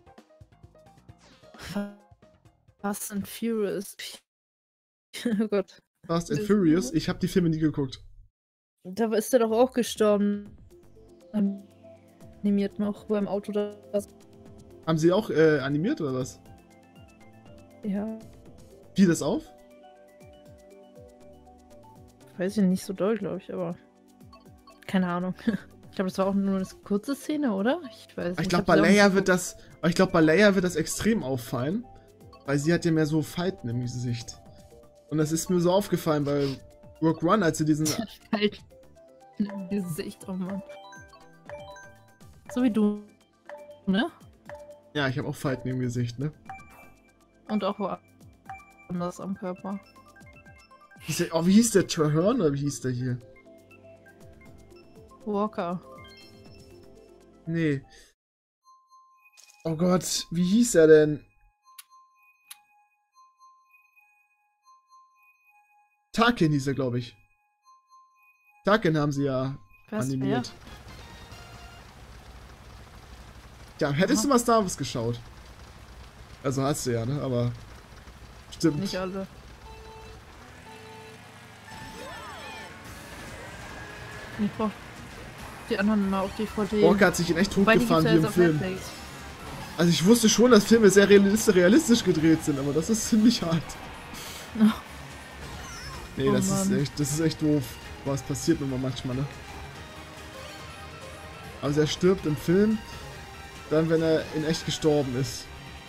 Fast and Furious. Oh Gott. Fast and Das- Furious? Ich habe die Filme nie geguckt. Da ist er doch auch gestorben. Animiert noch, wo er im Auto da ist. Haben sie auch äh, animiert oder was? Ja. Fiel das auf? Weiß ich nicht so doll, glaube ich, aber. Keine Ahnung. Ich glaube, das war auch nur eine kurze Szene, oder? Ich weiß Ich nicht. glaube, hab bei sie auch Leia nicht wird das. Ich glaube, bei Leia wird das extrem auffallen. Weil sie hat ja mehr so Falten im Gesicht. Und das ist mir so aufgefallen bei Rogue One, als sie diesen. Halt. Im Gesicht, oh Mann. So wie du. Ne? Ja, ich habe auch Falten im Gesicht, ne? Und auch woanders am Körper. Hieß der, oh, wie hieß der? Traherne oder wie hieß der hier? Walker. Nee. Oh Gott, wie hieß er denn? Tarkin hieß er, glaube ich. Tarkin haben sie ja Was, animiert. Ja, hättest Aha. du mal Star Wars geschaut? Also hast du ja, ne? Aber wer? stimmt. Nicht alle. Ich brauch die anderen mal auf D V D. Walker hat sich in echt Wobei, die hochgefahren gibt's wie ja im jetzt auf Film. Netflix. Also ich wusste schon, dass Filme sehr realistisch, realistisch gedreht sind, aber das ist ziemlich hart. Oh. Nee, Oh das ist Mann. echt, das ist echt doof. Was passiert nun mal manchmal, ne? Also er stirbt im Film, dann wenn er in echt gestorben ist.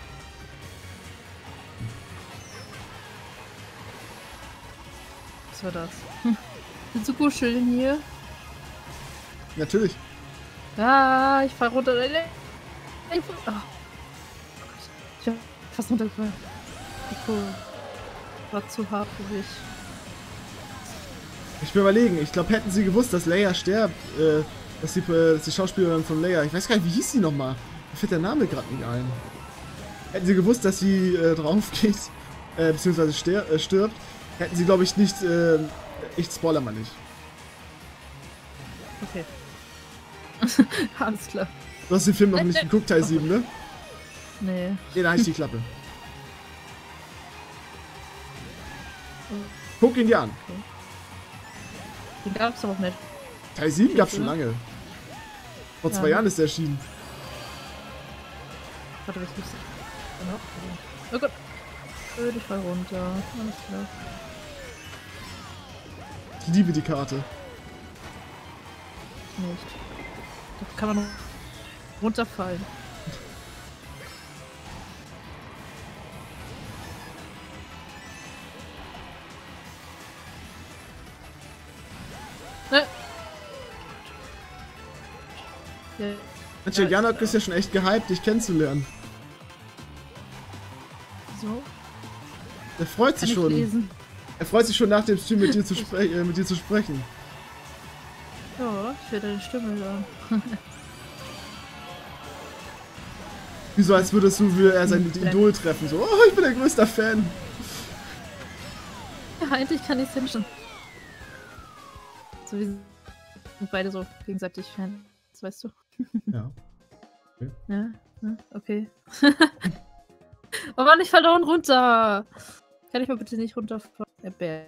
Was war das? Hm. Sind so kuscheln hier. Natürlich. Ah, ich fall runter. Ich fall... Oh. Ich hab fast runtergefallen. Cool. War zu hart für mich. Ich will überlegen, ich glaube, hätten sie gewusst, dass Leia stirbt, äh, dass die, äh, dass die Schauspielerin von Leia, ich weiß gar nicht, wie hieß sie nochmal? Mir fällt der Name gerade nicht ein. Hätten sie gewusst, dass sie äh, drauf geht, äh, beziehungsweise stir äh, stirbt, hätten sie, glaube ich, nicht, äh, ich spoiler mal nicht. Okay. Alles klar. Du hast den Film noch nicht geguckt, Teil sieben, ne? Nee. Nee, da heißt die Klappe. Guck ihn dir an. Den gab's aber auch nicht. Teil sieben gab's schon oder? lange. Vor Ja. zwei Jahren ist er erschienen. Warte, was muss ich... Genau. Oh Gott. Äh, ich fall runter. Alles klar. Ich liebe die Karte. Nicht. Da kann man noch runterfallen. Ne? Ja. Mensch, der Janak ist ja schon echt gehypt, dich kennenzulernen. So. Er freut Kann sich ich schon. lesen. Er freut sich schon nach dem Stream mit dir zu, spre äh, mit dir zu sprechen. Ja, ich will deine Stimme hören. Wieso, als würdest du wieder er sein Ja. Idol treffen. So, oh, ich bin der größte Fan. Ja, endlich kann ich es hinschauen. So, wir sind beide so gegenseitig Fans, weißt du? Ja. Ja, Hm, okay. Aber nicht verloren runter! Kann ich mal bitte nicht runterfahren? Erbärmlich.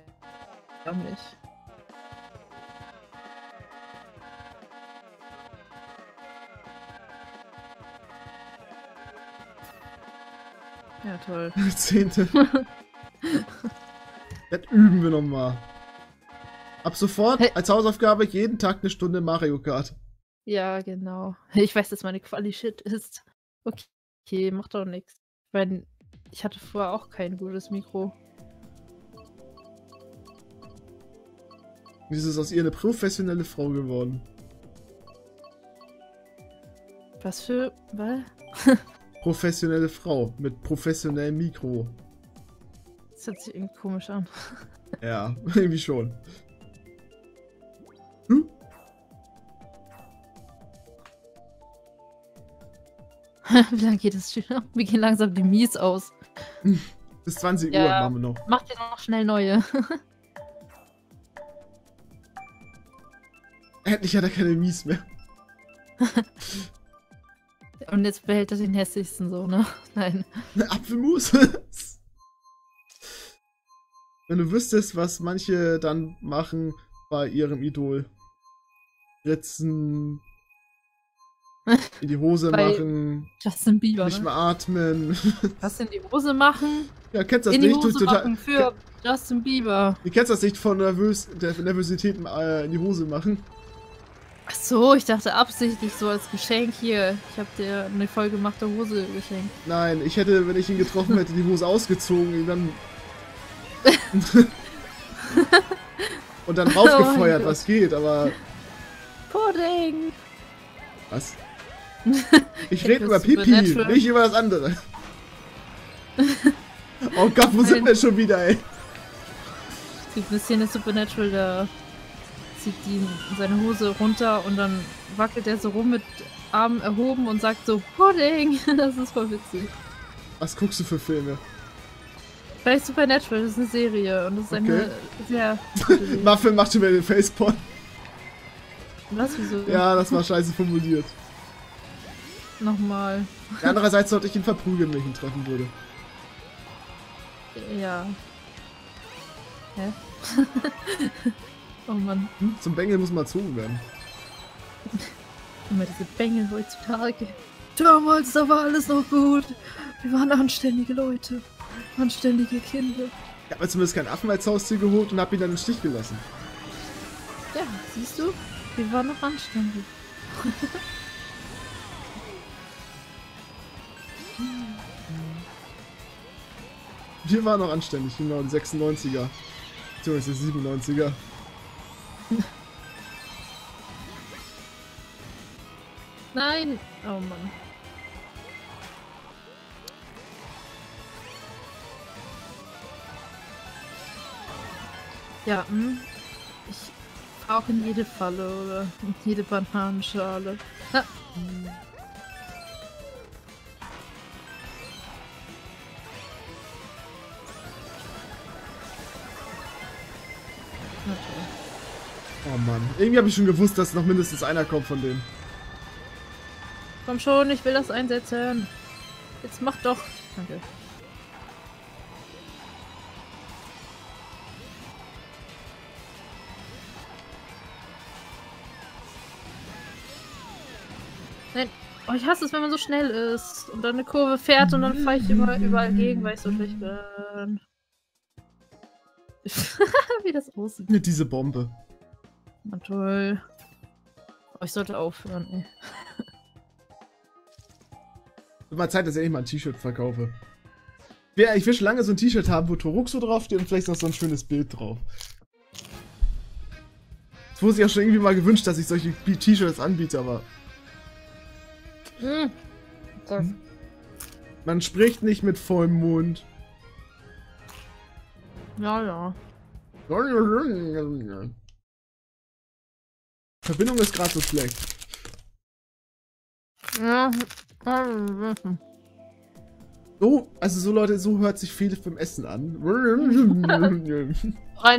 Ja, toll. Zehnte. Das üben wir nochmal. Ab sofort Hey. als Hausaufgabe jeden Tag eine Stunde Mario Kart. Ja, genau. Ich weiß, dass meine Quali shit ist. Okay, okay, macht doch nichts. Weil ich hatte vorher auch kein gutes Mikro. Wieso ist aus ihr eine professionelle Frau geworden? Was für... Was? Professionelle Frau mit professionellem Mikro. Das hört sich irgendwie komisch an. Ja, irgendwie schon. Hm? Wie lange geht das schon? Wir gehen langsam die Mies aus. Bis zwanzig Ja. Uhr machen wir noch. Macht ihr noch schnell neue. Endlich hat er keine Mies mehr. Und jetzt behält er den hässlichsten so, ne? Nein. Apfelmus. Wenn du wüsstest, was manche dann machen bei ihrem Idol. Ritzen, in die Hose Bei machen, Justin Bieber, nicht ne? mehr atmen. Was in die Hose machen? Ja, kennst das In die nicht? Du, Hose total, machen für Justin Bieber. du kennst das nicht von nervös, der Nervosität äh, in die Hose machen? Ach so, ich dachte absichtlich so als Geschenk hier. Ich hab dir eine vollgemachte Hose geschenkt. Nein, ich hätte, wenn ich ihn getroffen hätte, die Hose ausgezogen und dann und dann raufgefeuert, Oh was geht, aber Pudding! was? Ich Kennt rede das über Pipi, Supernatural? nicht über das andere. Oh Gott, wo sind wir schon wieder, ey? Es gibt eine Szene Supernatural, da zieht die seine Hose runter und dann wackelt er so rum mit Armen erhoben und sagt so Pudding! Das ist voll witzig. Was guckst du für Filme? Bei Supernatural, das ist eine Serie und das ist Okay. eine sehr gute Serie. Muffin macht schon wieder den Facepalm. Was, wieso? Ja, das war scheiße formuliert. Nochmal. Andererseits sollte ich ihn verprügeln, wenn ich ihn treffen würde. Ja. Hä? Oh Mann. Hm? Zum Bengel muss man erzogen werden. Immer diese Bengel heutzutage. Damals, da war alles noch gut. Wir waren anständige Leute. Anständige Kinder. Ich habe mir zumindest keinen Affen als Haustier geholt und habe ihn dann im Stich gelassen. Ja, siehst du? Wir waren noch anständig. Wir waren noch anständig, genau, die sechsundneunziger. Beziehungsweise die siebenundneunziger. Nein! Oh Mann. Ja, hm. Ich fahr auch in jede Falle oder in jede Bananenschale. Ha. Na toll. Oh Mann. Irgendwie habe ich schon gewusst, dass noch mindestens einer kommt von denen. Komm schon, ich will das einsetzen. Jetzt mach doch. Danke. Nein. Oh, ich hasse es, wenn man so schnell ist und dann eine Kurve fährt und dann fahre ich immer überall gegen, weil ich so schlecht bin. Wie das aussieht. Mit diese Bombe. Na toll. Oh, ich sollte aufhören, ey. Wird mal Zeit, dass ich mal ein T-Shirt verkaufe. Ja, ich will schon lange so ein T-Shirt haben, wo Toruxo draufsteht und vielleicht noch so ein schönes Bild drauf. Es wurde sich auch schon irgendwie mal gewünscht, dass ich solche T-Shirts anbiete, aber Hm. Das. man spricht nicht mit vollem Mund. Ja, ja. Verbindung ist gerade so schlecht. Ja. So, also so Leute, so hört sich Felix beim Essen an.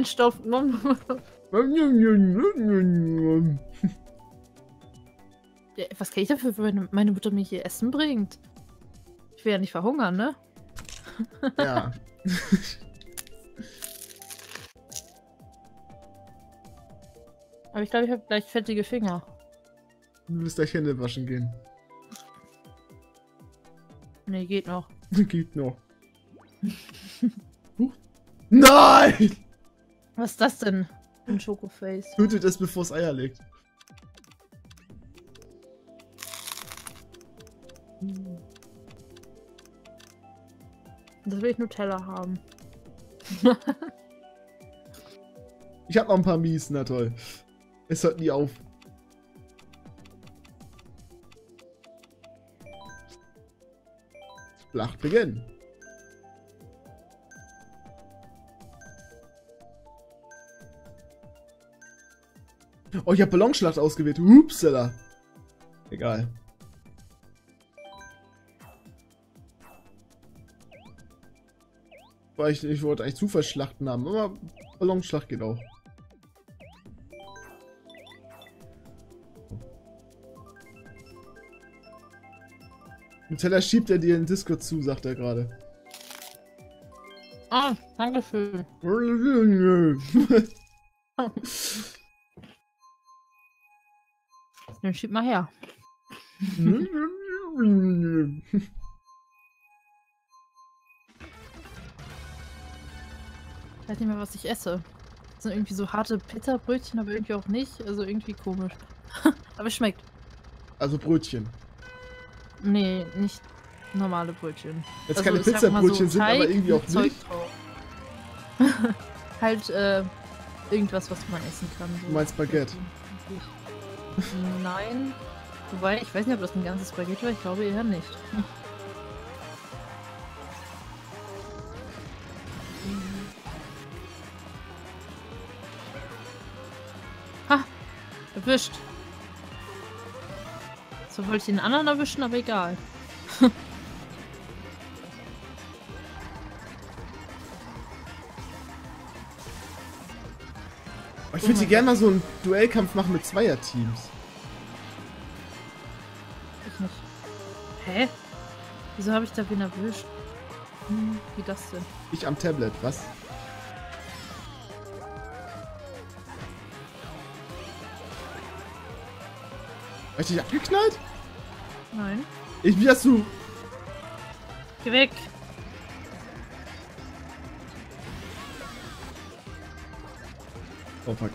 Reinstopfen. Ja, was kann ich dafür, wenn meine Mutter mir hier Essen bringt? Ich will ja nicht verhungern, ne? Ja. Aber ich glaube, ich habe gleich fettige Finger. Du wirst gleich Hände waschen gehen. Nee, geht noch. Geht noch. Huch. Nein! Was ist das denn? Ein Schokoface. Tötet es, bevor es Eier legt. Das will ich Nutella haben. Ich hab noch ein paar Mies, na toll. Es hört nie auf. Schlacht beginnen. Oh, ich hab Ballonschlacht ausgewählt. Upsala. Egal. Weil ich, ich wollte eigentlich Zufallsschlachten haben, aber Ballonschlacht geht auch. Nutella schiebt er dir in Discord zu, sagt er gerade. Ah, danke schön. Dann schieb mal her. Ich weiß nicht mehr, was ich esse. Das sind irgendwie so harte Pizzabrötchen, aber irgendwie auch nicht. Also irgendwie komisch. Aber es schmeckt. Also Brötchen. Nee, nicht normale Brötchen. Jetzt also, keine Pizzabrötchen so sind, aber irgendwie auch Zeug nicht. drauf. Halt, äh, irgendwas, was man essen kann. So. Du meinst Baguette? Nein. Wobei, ich weiß nicht, ob das ein ganzes Baguette war. Ich glaube eher nicht. Ha! Erwischt. So wollte ich den anderen erwischen, aber egal. Ich würde hier gerne mal so einen Duellkampf machen mit Zweierteams. Ich nicht. Hä? Wieso habe ich da wen erwischt? Hm, wie das denn? Ich am Tablet, was? Hab ich dich abgeknallt? Nein. Ich, wie hast du... Geh weg! Oh fuck.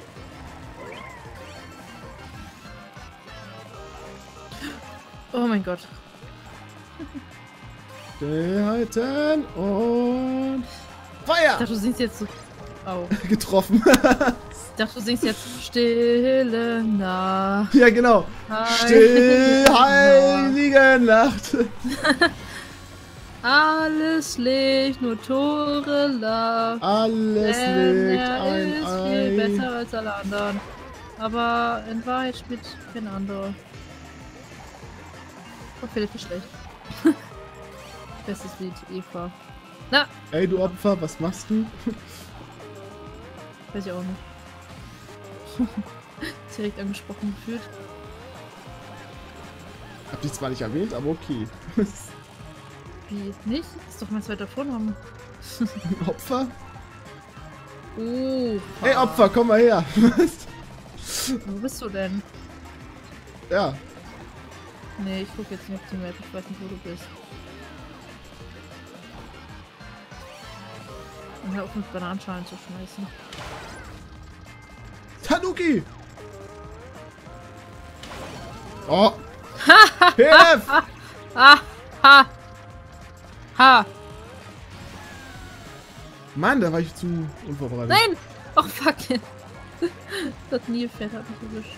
Oh mein Gott. Stillhalten und... Feuer! Ich dachte, du singst jetzt so... Au. Getroffen. Ich dachte, du singst jetzt Stille Nacht. Ja, genau. Still, heilige Nacht. Alles Licht, nur Tore Lach. Alles Denn liegt er ein ist Ei. viel besser als alle anderen. Aber in Wahrheit spielt kein anderer. Oh, Philipp ist schlecht. Bestes Lied, Eva. Na! Ey, du Opfer, was machst du? Weiß ich auch nicht. Direkt angesprochen gefühlt. Hab dich zwar nicht erwähnt, aber okay. Wie? Nicht? Ist doch mein zweiter Vorname. Opfer? Oh. Ey, Opfer, komm mal her. Wo bist du denn? Ja. Nee, ich guck jetzt nicht auf die Map. Ich weiß nicht, wo du bist. Und hör auf, mit Bananenschalen zu schmeißen. Tanuki! Oh! P F! Ah! Ha! Ha! Mann, da war ich zu unvorbereitet. Nein! Oh fuck! Das Nilpferd hat mich erwischt.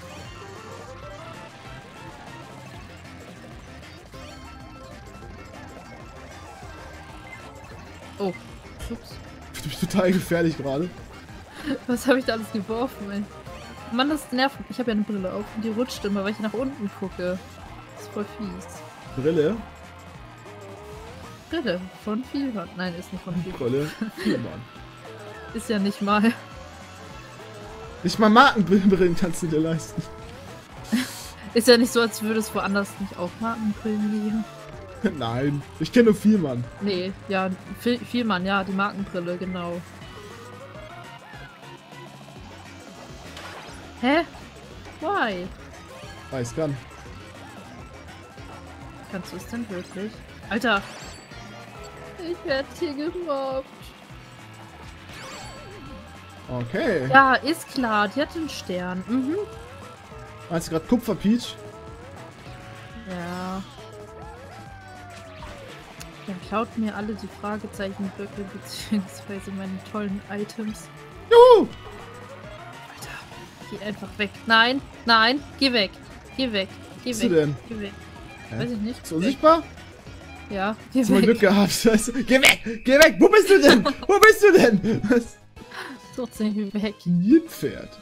Oh. Ups. Du bist total gefährlich gerade. Was habe ich da alles geworfen, ey? Mann, das nervt. Ich habe ja eine Brille auf und die rutscht immer, weil ich nach unten gucke. Das ist voll fies. Brille? Brille von Vielmann. Nein, ist nicht von Vielmann. Brille? Vielmann. Ist ja nicht mal. Nicht mal Markenbrillen kannst du dir leisten. Ist ja nicht so, als würde es woanders nicht auch Markenbrillen geben. Nein, ich kenne nur Vielmann. Nee, ja, viel, Vielmann, ja, die Markenbrille, genau. Hä? Why? Weiß kann. Kannst du es denn wirklich? Alter! Ich werde hier gemobbt. Okay. Ja, ist klar, die hat einen Stern. Mhm. Meinst du gerade Kupfer-Peach? Ja. Dann klaut mir alle die Fragezeichenblöcke beziehungsweise meine tollen Items. Juhu! Alter, geh einfach weg. Nein, nein, geh weg. Geh weg. Geh Was weg. du denn? Geh weg. Hä? Weiß ich nicht. Ist unsichtbar? Ja, geh Hast du mal weg. Glück gehabt. Weißt du? Geh weg! Geh weg! Wo bist du denn? Wo bist du denn? Was? Trotzdem weg. Nilpferd.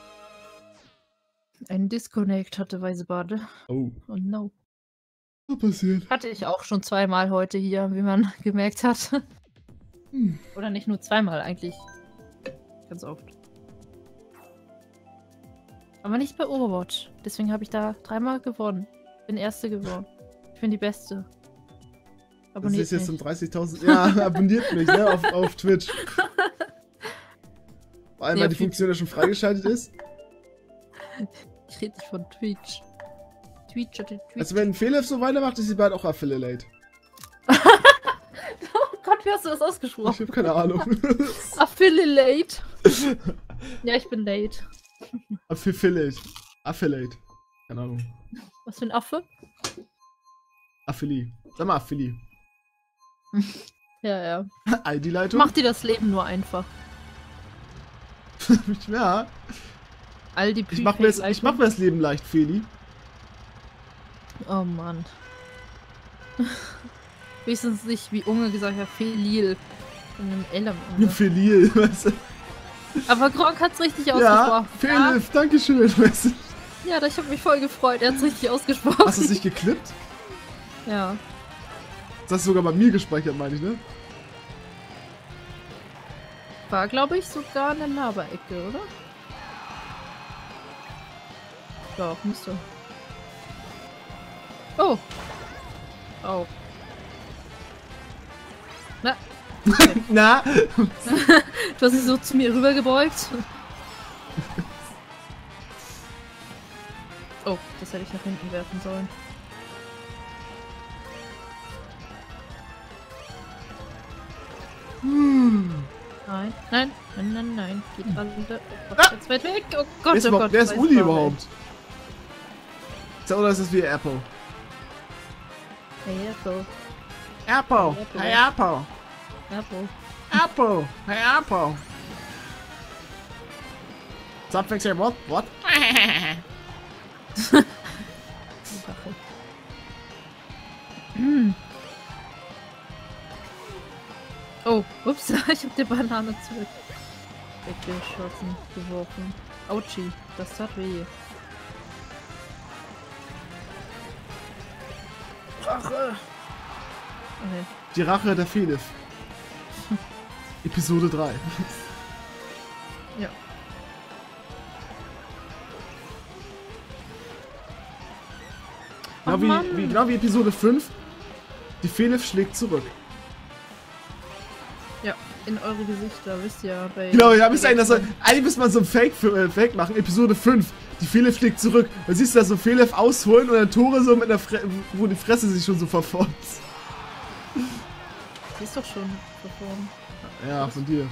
Ein Disconnect hatte Weisebade. Oh. Oh no. Was passiert? Hatte ich auch schon zweimal heute hier, wie man gemerkt hat. Hm. Oder nicht nur zweimal, eigentlich ganz oft. Aber nicht bei Overwatch. Deswegen habe ich da dreimal gewonnen. Bin Erste geworden. Ich bin die Beste. Das Abonniert ist jetzt um mich. dreißigtausend. Ja, abonniert mich, ne? Auf, auf Twitch. Vor allem, Nee, weil auf die Funktion ja schon freigeschaltet ist. Ich rede nicht von Twitch. Twitch hatte Twitch. Also, wenn Felix so weitermacht, ist sie bald auch Affiliate. Oh Gott, wie hast du das Ich ausgesprochen? habe keine Ahnung. Affiliate. Ja, ich bin late. Affiliate. Affiliate. Keine Ahnung. Was für ein Affe? Affili. Sag mal Affili. Ja, ja. I D-Leitung? Macht dir das Leben nur einfach. Ja. All die Ich mach, mir das, ich mach mir das Leben leicht, Feli. Oh Mann. Wenigstens nicht, wie Unge gesagt hat, Felil. Von einem L am Ende. Felil, weißt du? Aber Gronk hat's richtig Ja, ausgesprochen. Felif, danke schön, weißt du? Ja, ich hab mich voll gefreut. Er hat's richtig ausgesprochen. Hast du es nicht geklippt? Ja. Das hast du sogar bei mir gespeichert, meine ich, ne? War, glaube ich, sogar in der Laberecke, oder? Doch, müsste. Oh. Oh. Na, Na? du hast dich so zu mir rübergebeugt. Oh, das hätte ich nach hinten werfen sollen. Hm. Nein, nein, nein, nein, nein. Geht alle. Oh Gott, Ah! jetzt weit weg. Oh Wer Gott, ist, oh überhaupt- Gott. wer ist weiß Uli gar überhaupt? Ist der- Oder ist das wie Apple? nicht. Hey, Apple. Apple. Apple. Hey, Apple. Apple. Apple. Hey, Apple. Something say what? What? Sache. Oh, ups, ich hab die Banane zurück weggeschossen, geworfen. Autschi, das tat weh. Rache! Okay. Die Rache der Felif. Episode drei. Ja. Genau, Oh wie, Mann. wie, genau wie Episode fünf. Die Felif schlägt zurück. Ja, in eure Gesichter, wisst ihr. Bei Genau, ja, müsste eigentlich, das, eigentlich müsste man so ein Fake, für, äh, Fake machen. Episode fünf. Die Felif schlägt zurück. Dann siehst du da so Felif ausholen und dann Tore so mit der Fre wo die Fresse sich schon so verformt. Die ist doch schon verformt. Ja, von dir.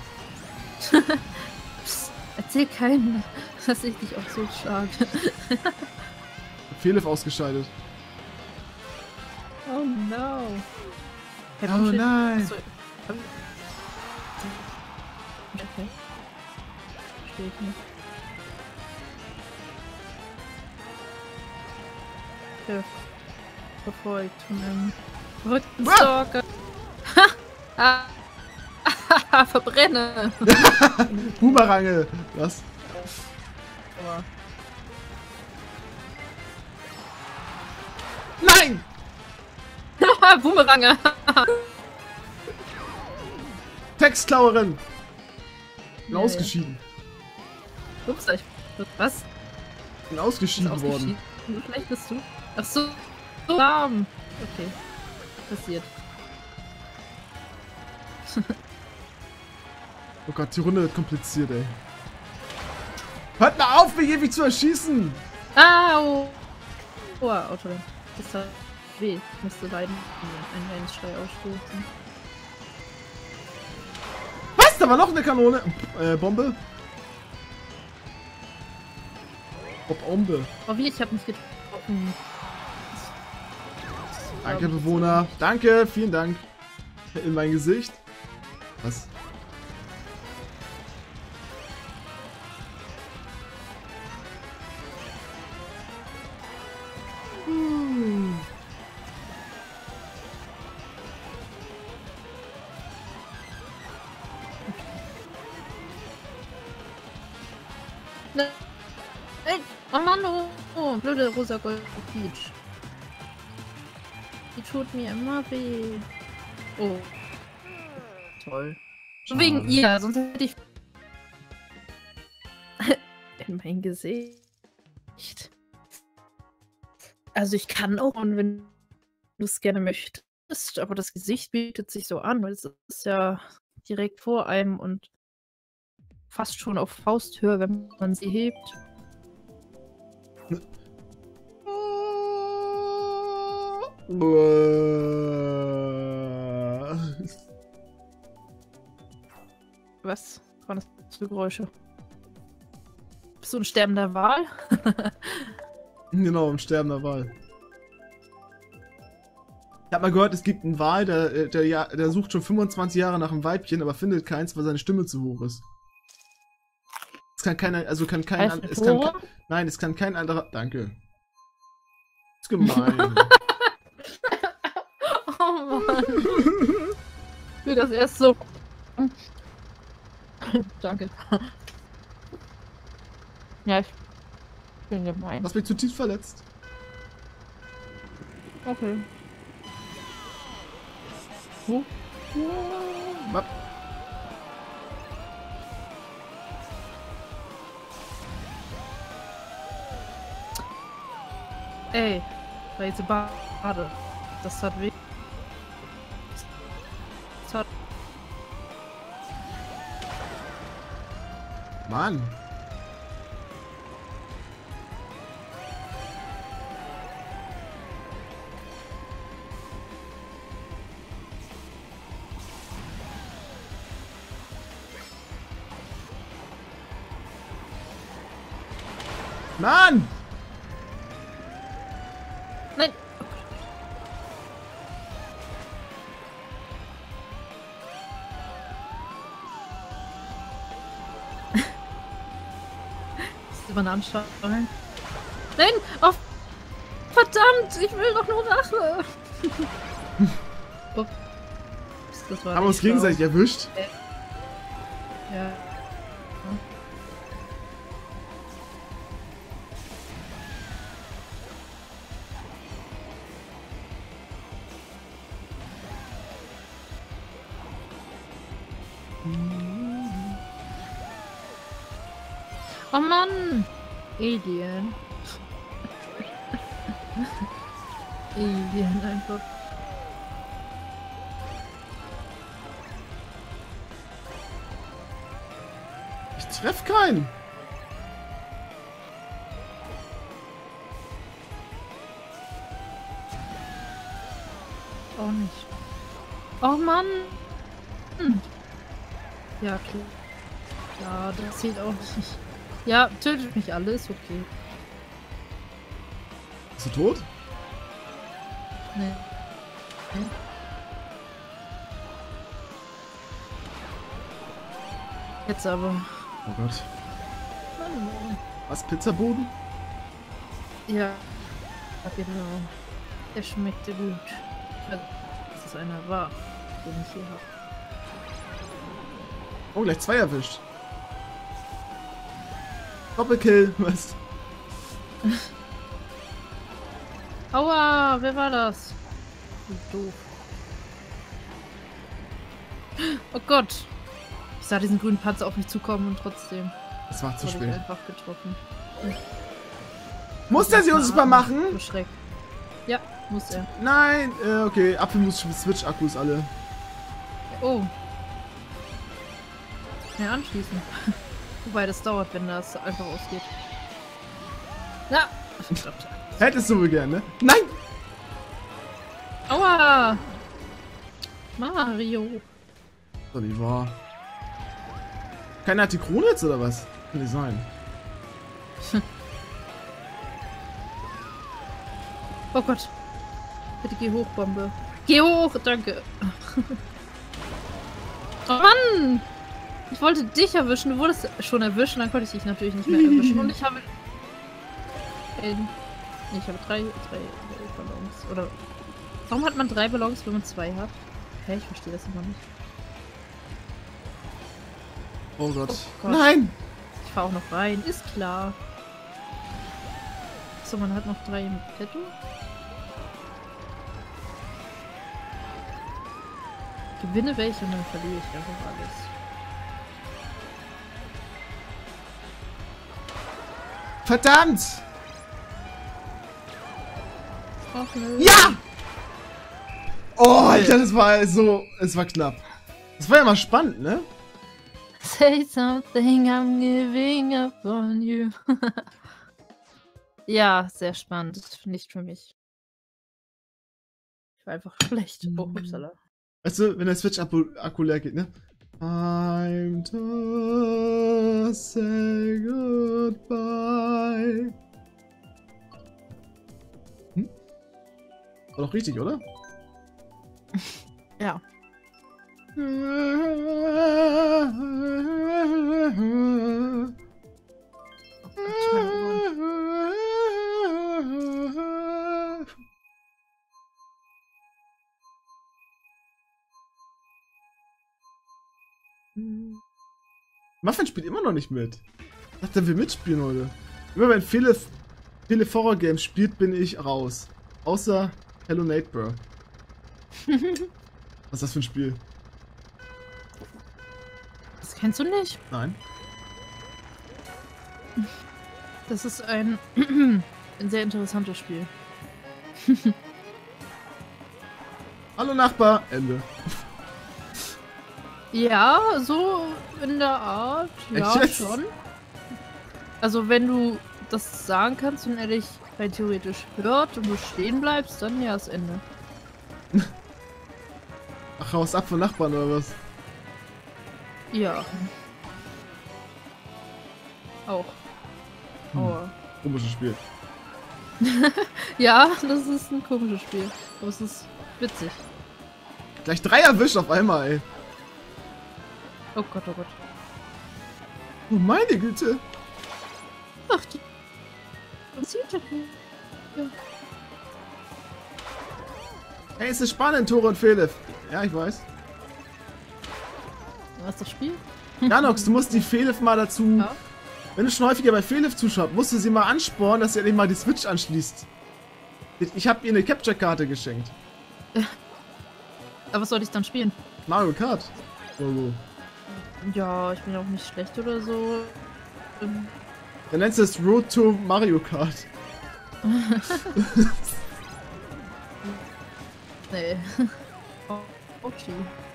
Psst, erzähl keinem, dass ich dich auch so schlage. Felif ausgeschaltet. Oh no. Hey, Oh warum steht- nein. Achso, hab- Okay. Verstehe ich nicht. Ja. Verfolgt von einem verrückten Ah! Stalker. Ha! Ah! Verbrenne! Boomerange. Was? Aber Nein! Boomerange! Textklauerin. Bin Ja, ausgeschieden. Ups, ich. Was? Bin Ist ausgeschieden worden. ausgeschieden? Wie schlecht bist du? Ach so, so warm. Okay, passiert. Oh Gott, die Runde wird kompliziert, ey. Hört mal auf, mich ewig zu erschießen! Au! Oh, Auto. Das tat weh. Ich musste leiden. Einen kleinen Schrei ausstoßen. Was? Da war noch eine Kanone. Äh, Bombe. Bombe. Oh, wie? Ich hab mich getroffen. Danke, Bewohner. Danke, vielen Dank. In mein Gesicht. Was? Hm. Nein! Oh Mann, oh, oh blöde rosa Gold Peach. Die tut mir immer weh. Oh. Toll. Schon wegen ihr, sonst hätte ich... in mein Gesicht. Also ich kann auch, wenn du es gerne möchtest, aber das Gesicht bietet sich so an, weil es ist ja direkt vor einem und fast schon auf Fausthöhe, wenn man sie hebt. Was waren das für Geräusche? Bist du ein sterbender Wal? Genau, ein sterbender Wal. Ich hab mal gehört, es gibt einen Wal, der, der, der, der sucht schon fünfundzwanzig Jahre nach einem Weibchen, aber findet keins, weil seine Stimme zu hoch ist. Es kann keiner, also kann kein, an, es kann, nein, es kann kein anderer, danke. Das ist gemein. Oh Mann. Ich will das erst so. Danke. Ja, ich bin gemein. Hast mich zutiefst verletzt. Okay. Huh? Was? Ey, da jetzt Bade. Das hat weh. Das hat. Mann. Mann! Nein! Diese Bananenschalen. Nein! Oh, verdammt! Ich will doch nur Rache! Ups, das war Haben wir uns gegenseitig erwischt? Ja. Oh Mann! Alien. Alien einfach. Ich treff keinen. Auch nicht. Oh Mann! Hm. Ja, klar. Ja, das zählt auch nicht. Ja, tötet mich alles, okay. Bist du tot? Nee. Nee. Jetzt aber. Oh Gott. Mann. Was, Pizzaboden? Ja, genau. Der schmeckte gut. Also, dass es einer war, den ich hier habe. Oh, gleich zwei erwischt. Doppelkill, was? Aua, wer war das? Wie doof. Oh Gott. Ich sah diesen grünen Panzer auf mich zukommen und trotzdem Es war zu wurde ich spät. einfach getroffen. Muss der sie uns mal machen? Schreck. Ja, muss er. Nein, äh, okay, Apfel muss Switch-Akkus alle. Oh. Ja, anschließen. Wobei das dauert, wenn das einfach ausgeht. Ja. Hättest du wohl gern, ne? Nein! Aua! Mario. So, die war. Keiner hat die Krone jetzt oder was? Kann nicht sein. Oh Gott. Bitte geh hoch, Bombe. Geh hoch, danke. Oh Mann! Ich wollte dich erwischen, du wurdest schon erwischt und dann konnte ich dich natürlich nicht mehr erwischen. Und ich habe... In... Nee, ich habe drei, drei Ballons. Oder... Warum hat man drei Ballons, wenn man zwei hat? Hä, ich verstehe das immer nicht. Oh Gott. Oh Gott. Nein! Ich fahre auch noch rein, ist klar. So, man hat noch drei im Petto. Gewinne welche und dann verliere ich einfach alles. Verdammt! Ach, nö. Ja! Oh, Alter, das war so... Es war knapp. Das war ja mal spannend, ne? Say something, I'm giving up on you. Ja, sehr spannend. Nicht für mich. Ich war einfach schlecht. Oh, upsala. Weißt du, wenn der Switch-Akku leer geht, ne? Time to say goodbye. Hm? War doch richtig, oder? Ja. Muffin spielt immer noch nicht mit. Ich dachte, er will mitspielen heute. Immer wenn viele, viele Horror-Games spielt, bin ich raus. Außer Hello Nightmare. Was ist das für ein Spiel? Das kennst du nicht? Nein. Das ist ein, ein sehr interessantes Spiel. Hallo Nachbar. Ende. Ja, so in der Art. Ja, Echt jetzt? schon. Also wenn du das sagen kannst und er dich rein theoretisch hört und du stehen bleibst, dann ja, das Ende. Ach, raus ab von Nachbarn oder was? Ja. Auch. Hm. Oh. Komisches Spiel. Ja, das ist ein komisches Spiel. Aber es ist witzig. Gleich drei erwischt auf einmal, ey. Oh Gott, oh Gott. Oh meine Güte. Ach, die... Was sieht das denn? Ja. Hey, es ist spannend, Tore und Felif. Ja, ich weiß. Was ist das Spiel? Janox, du musst die Felif mal dazu... Ja. Wenn du schon häufiger bei Felif zuschaut, musst du sie mal anspornen, dass sie endlich mal die Switch anschließt. Ich habe ihr eine Capture-Karte geschenkt. Aber was soll ich dann spielen? Mario Kart. Logo. Ja, ich bin auch nicht schlecht oder so. Ähm, Dann nennst du es Road to Mario Kart. nee. Oh, okay.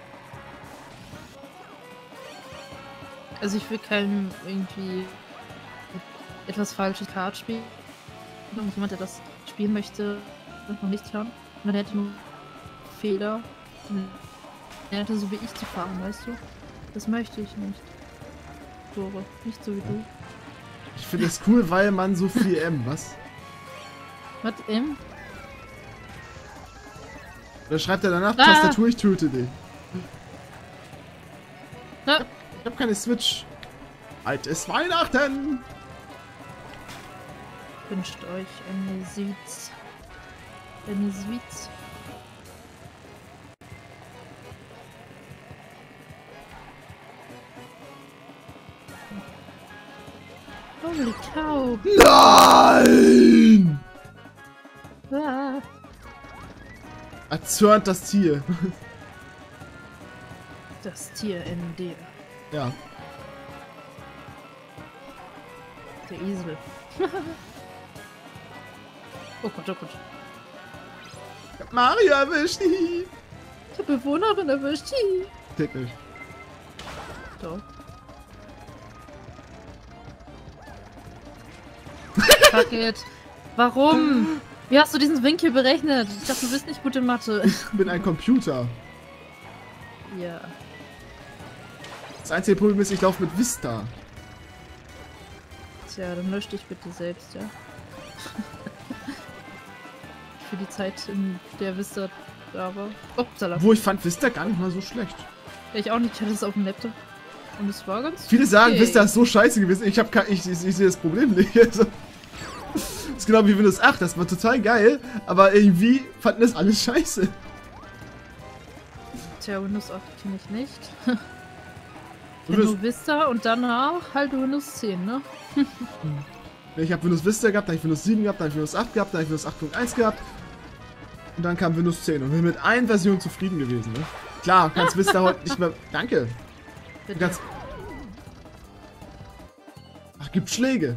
Also ich will kein irgendwie etwas falsches Kart spielen. Und jemand, der das spielen möchte, noch nicht hören. Man hätte nur Fehler. Er hätte so wie ich zu fahren, weißt du? Das möchte ich nicht. Tore. Nicht so wie du. Ich finde es cool, weil man so viel M, was? Was, M? Oder schreibt er danach, Ah. Tastatur, ich töte dich. Na, Ich hab keine Switch. Altes Weihnachten! wünscht euch eine Süß. Eine Süß. Holy cow. Nein! Ah. Erzürnt das Tier. Das Tier in dir. Ja. Der Esel. Oh Gott, oh Gott. Ich hab Mario erwischt. Hihi. Ich hab Bewohnerin erwischt. Hihi. Tick nicht. Doch. Fuck it. Warum? Wie hast du diesen Winkel berechnet? Ich dachte, du bist nicht gut in Mathe. Ich bin ein Computer. Ja. Das einzige Problem ist, ich laufe mit Vista. Tja, dann lösch dich bitte selbst, ja? Für die Zeit, in der Vista da war. Upsala. Wo ich fand Vista gar nicht mal so schlecht. Ich auch nicht, ich hatte es auf dem Laptop. Und es war ganz Viele sagen, okay. Vista ist so scheiße gewesen. Ich, hab ich, ich, ich sehe das Problem nicht. Also, das ist genau wie Windows acht. Das war total geil. Aber irgendwie fanden das alles scheiße. Tja, Windows acht kenne ich nicht. Ich Windows- nur Vista und danach halt Windows zehn, ne? Ich habe Windows Vista gehabt, dann habe ich Windows sieben gehabt, dann habe ich Windows acht gehabt, dann habe ich Windows acht Punkt eins gehabt. Und dann kam Windows zehn. Und bin mit allen Versionen zufrieden gewesen. Ne? Klar, kannst Vista heute nicht mehr... Danke. Du Bitte. kannst... Ach, gibt Schläge.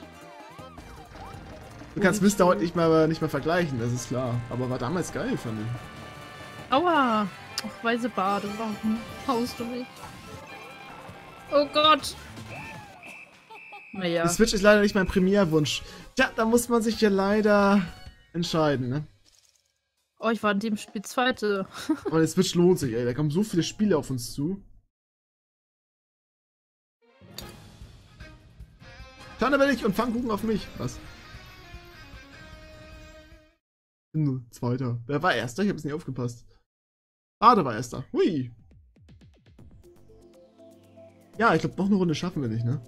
Du kannst Vista heute nicht mehr, nicht mehr vergleichen, das ist klar. Aber war damals geil, fand ich. Aua! Ach, weiße Bade, warum haust du mich? Oh Gott! Naja. Die Switch ist leider nicht mein Premiere-Wunsch. Tja, da muss man sich ja leider entscheiden, ne? Oh, ich war in dem Spiel Zweite. Aber die Switch lohnt sich, ey. Da kommen so viele Spiele auf uns zu. Schande will ich und Pfannkuchen auf mich. Was? Bin nur Zweiter. Wer war Erster? Ich hab's nicht aufgepasst. Ah, da war Erster. Hui. Ja, ich glaube, noch eine Runde schaffen wir nicht, ne?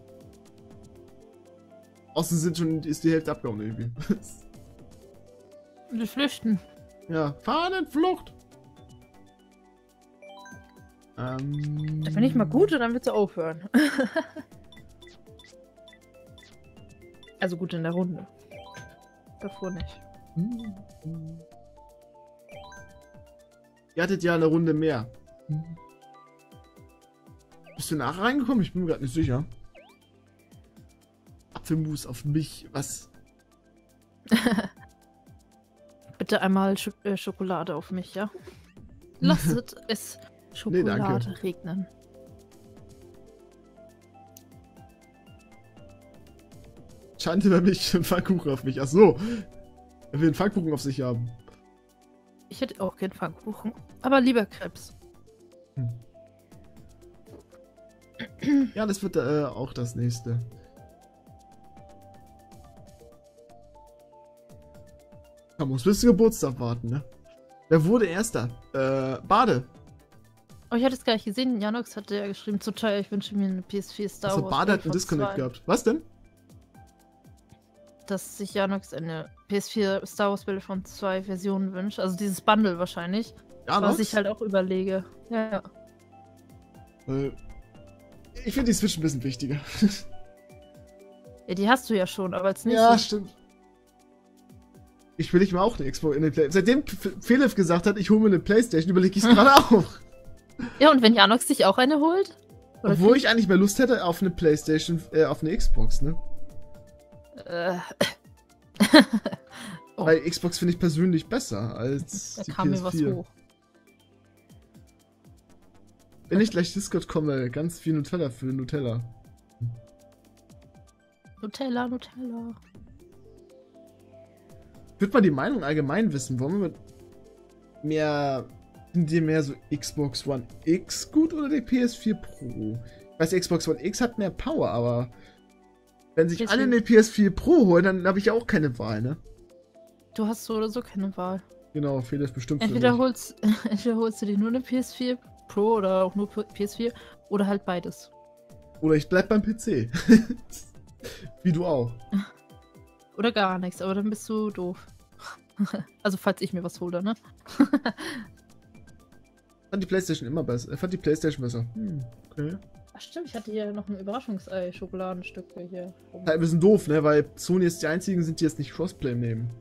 Außen sind schon, ist die Hälfte abgehauen irgendwie. Wir flüchten. Ja, Fahnenflucht! Ähm. Da bin ich mal gut und dann wird sie aufhören. Also gut in der Runde. Davor nicht. Ihr hattet ja eine Runde mehr. Bist du nachher reingekommen? Ich bin mir gerade nicht sicher. Apfelmus auf mich, was? Bitte einmal Sch äh, Schokolade auf mich, ja? Lasset es Schokolade Nee, danke. regnen. Schande bei mich, ein Pfannkuchen auf mich. Ach so. Er will einen Pfannkuchen auf sich haben. Ich hätte auch keinen Pfannkuchen. Aber lieber Krebs. Ja, das wird äh, auch das nächste. Man muss bis zum Geburtstag warten, ne? Wer wurde Erster? Äh, Bade. Oh, ich hatte es gar nicht gesehen. Janox hatte ja geschrieben, zu teuer, ich wünsche mir eine P S vier Star Achso, Wars. Bade hat einen von Disconnect zwei. gehabt. Was denn? Dass sich Janox eine P S vier Star Wars Battlefront zwei Versionen wünscht. Also dieses Bundle wahrscheinlich. Ja, was ich halt auch überlege. Ja, ja. Äh, ich finde die Switch ein bisschen wichtiger. Ja, die hast du ja schon, aber als Ja, nächstes. stimmt. Ich will nicht mal auch eine Xbox in den Play. Seitdem Philipp gesagt hat, ich hole mir eine Playstation, überlege ich es gerade auch. Ja, und wenn Janox sich auch eine holt? Oder Obwohl krieg- ich eigentlich mehr Lust hätte auf eine Playstation, äh, auf eine Xbox, ne? Äh. Oh. Weil Xbox finde ich persönlich besser als Da die kam P S mir was vier. hoch. Wenn ich gleich Discord komme, ganz viel Nutella für Nutella. Nutella, Nutella. Ich würde mal die Meinung allgemein wissen. Wollen wir mit mehr. Sind dir mehr so Xbox One X gut oder die P S vier Pro? Ich weiß, die Xbox One X hat mehr Power, aber wenn sich P S vier alle eine P S vier Pro holen, dann habe ich ja auch keine Wahl, ne? Du hast so oder so keine Wahl. Genau, fehlt das bestimmt für Entweder mich. holst, entweder holst du dir nur eine P S vier Pro oder auch nur P S vier oder halt beides. Oder ich bleib beim P C. Wie du auch. Oder gar nichts, aber dann bist du doof. Also falls ich mir was hole, ne? Ich fand die Playstation immer besser. Ich fand die Playstation besser. Hm, okay. Ach stimmt, ich hatte hier noch ein Überraschungsei-Schokoladenstück hier. rum. Halt ein bisschen doof, ne? Weil Sony ist die einzigen sind, die jetzt nicht Crossplay nehmen.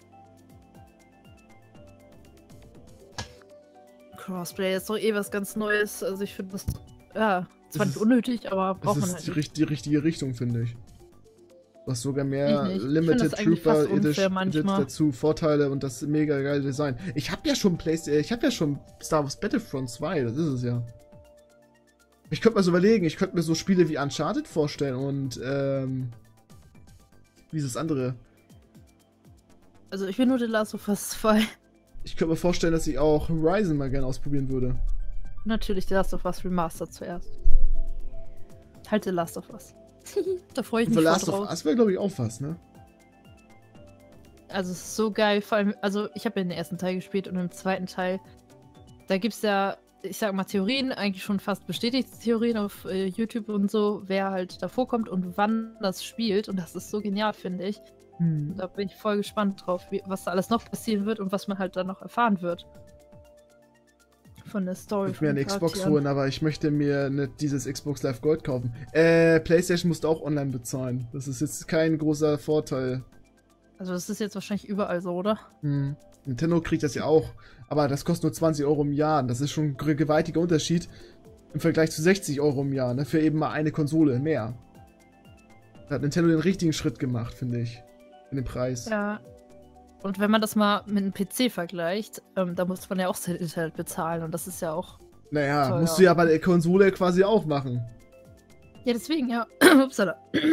Crossplay ist doch eh was ganz Neues. Also ich finde das, ja, zwar Das nicht ist- unnötig, aber Das braucht man ist halt die, nicht. richt- die richtige Richtung, finde ich. Du hast sogar mehr Ich nicht. Ich find Limited das eigentlich Trooper fast unfair Edition manchmal. dazu, Vorteile und das mega geile Design. Ich habe ja schon PlayStation, ich habe ja schon Star Wars Battlefront zwei, das ist es ja. Ich könnte mir so überlegen, ich könnte mir so Spiele wie Uncharted vorstellen und ähm, wie ist das andere? Also ich will nur The Last of Us zwei. Ich könnte mir vorstellen, dass ich auch Horizon mal gerne ausprobieren würde. Natürlich The Last of Us Remastered zuerst. Halt The Last of Us. Da freue ich mich The voll Last of drauf. Us wäre, glaube ich, auch was, ne? Also es ist so geil, vor allem, also ich habe ja den ersten Teil gespielt und im zweiten Teil, da gibt es ja, ich sag mal, Theorien, eigentlich schon fast bestätigte Theorien auf äh, YouTube und so, wer halt davor kommt und wann das spielt. Und das ist so genial, finde ich. Hm. Da bin ich voll gespannt drauf, wie, was da alles noch passieren wird und was man halt dann noch erfahren wird. Von der Story. Ich will mir eine von den Xbox Charakteren. holen, aber ich möchte mir nicht dieses Xbox Live Gold kaufen. Äh, PlayStation musst du auch online bezahlen. Das ist jetzt kein großer Vorteil. Also das ist jetzt wahrscheinlich überall so, oder? Hm. Nintendo kriegt das ja auch, aber das kostet nur zwanzig Euro im Jahr. Das ist schon ein gewaltiger Unterschied im Vergleich zu sechzig Euro im Jahr, ne? Für eben mal eine Konsole mehr. Da hat Nintendo den richtigen Schritt gemacht, finde ich. In den Preis. Ja. Und wenn man das mal mit einem P C vergleicht, ähm, da muss man ja auch sein Internet bezahlen und das ist ja auch... Naja, Teuer. musst du ja bei der Konsole quasi auch machen. Ja, deswegen, ja. Upsala.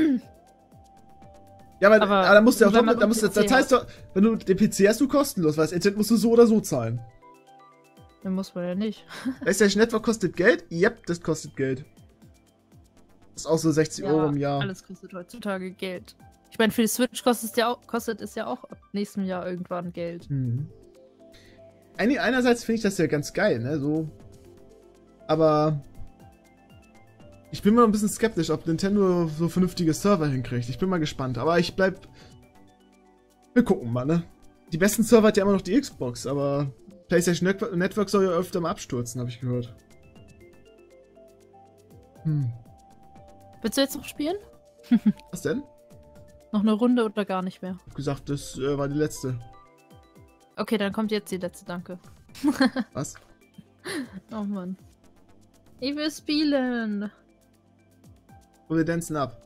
Ja, aber, Aber aber da musst du ja auch wenn man doppelt, da einen musst du, P C das heißt doch, wenn du den P C hast, du kostenlos, weil das Internet musst du so oder so zahlen. Dann muss man ja nicht. PlayStation Network kostet Geld? Yep, das kostet Geld. Das ist auch so sechzig Euro im Jahr. Alles kostet heutzutage Geld. Ich meine, für die Switch kostet es ja auch, kostet es ja auch ab nächstem Jahr irgendwann Geld. Mhm. Einig- Einerseits finde ich das ja ganz geil, ne, so. Aber ich bin mal ein bisschen skeptisch, ob Nintendo so vernünftige Server hinkriegt. Ich bin mal gespannt, aber ich bleib... Wir gucken mal, ne. Die besten Server hat ja immer noch die Xbox, aber PlayStation Net Network soll ja öfter mal abstürzen, habe ich gehört. Hm. Willst du jetzt noch spielen? Was denn? Noch eine Runde oder gar nicht mehr? Ich hab gesagt, das äh, war die letzte. Okay, dann kommt jetzt die letzte, danke. Was? Oh Mann. Ich will spielen. Und wir dancen ab.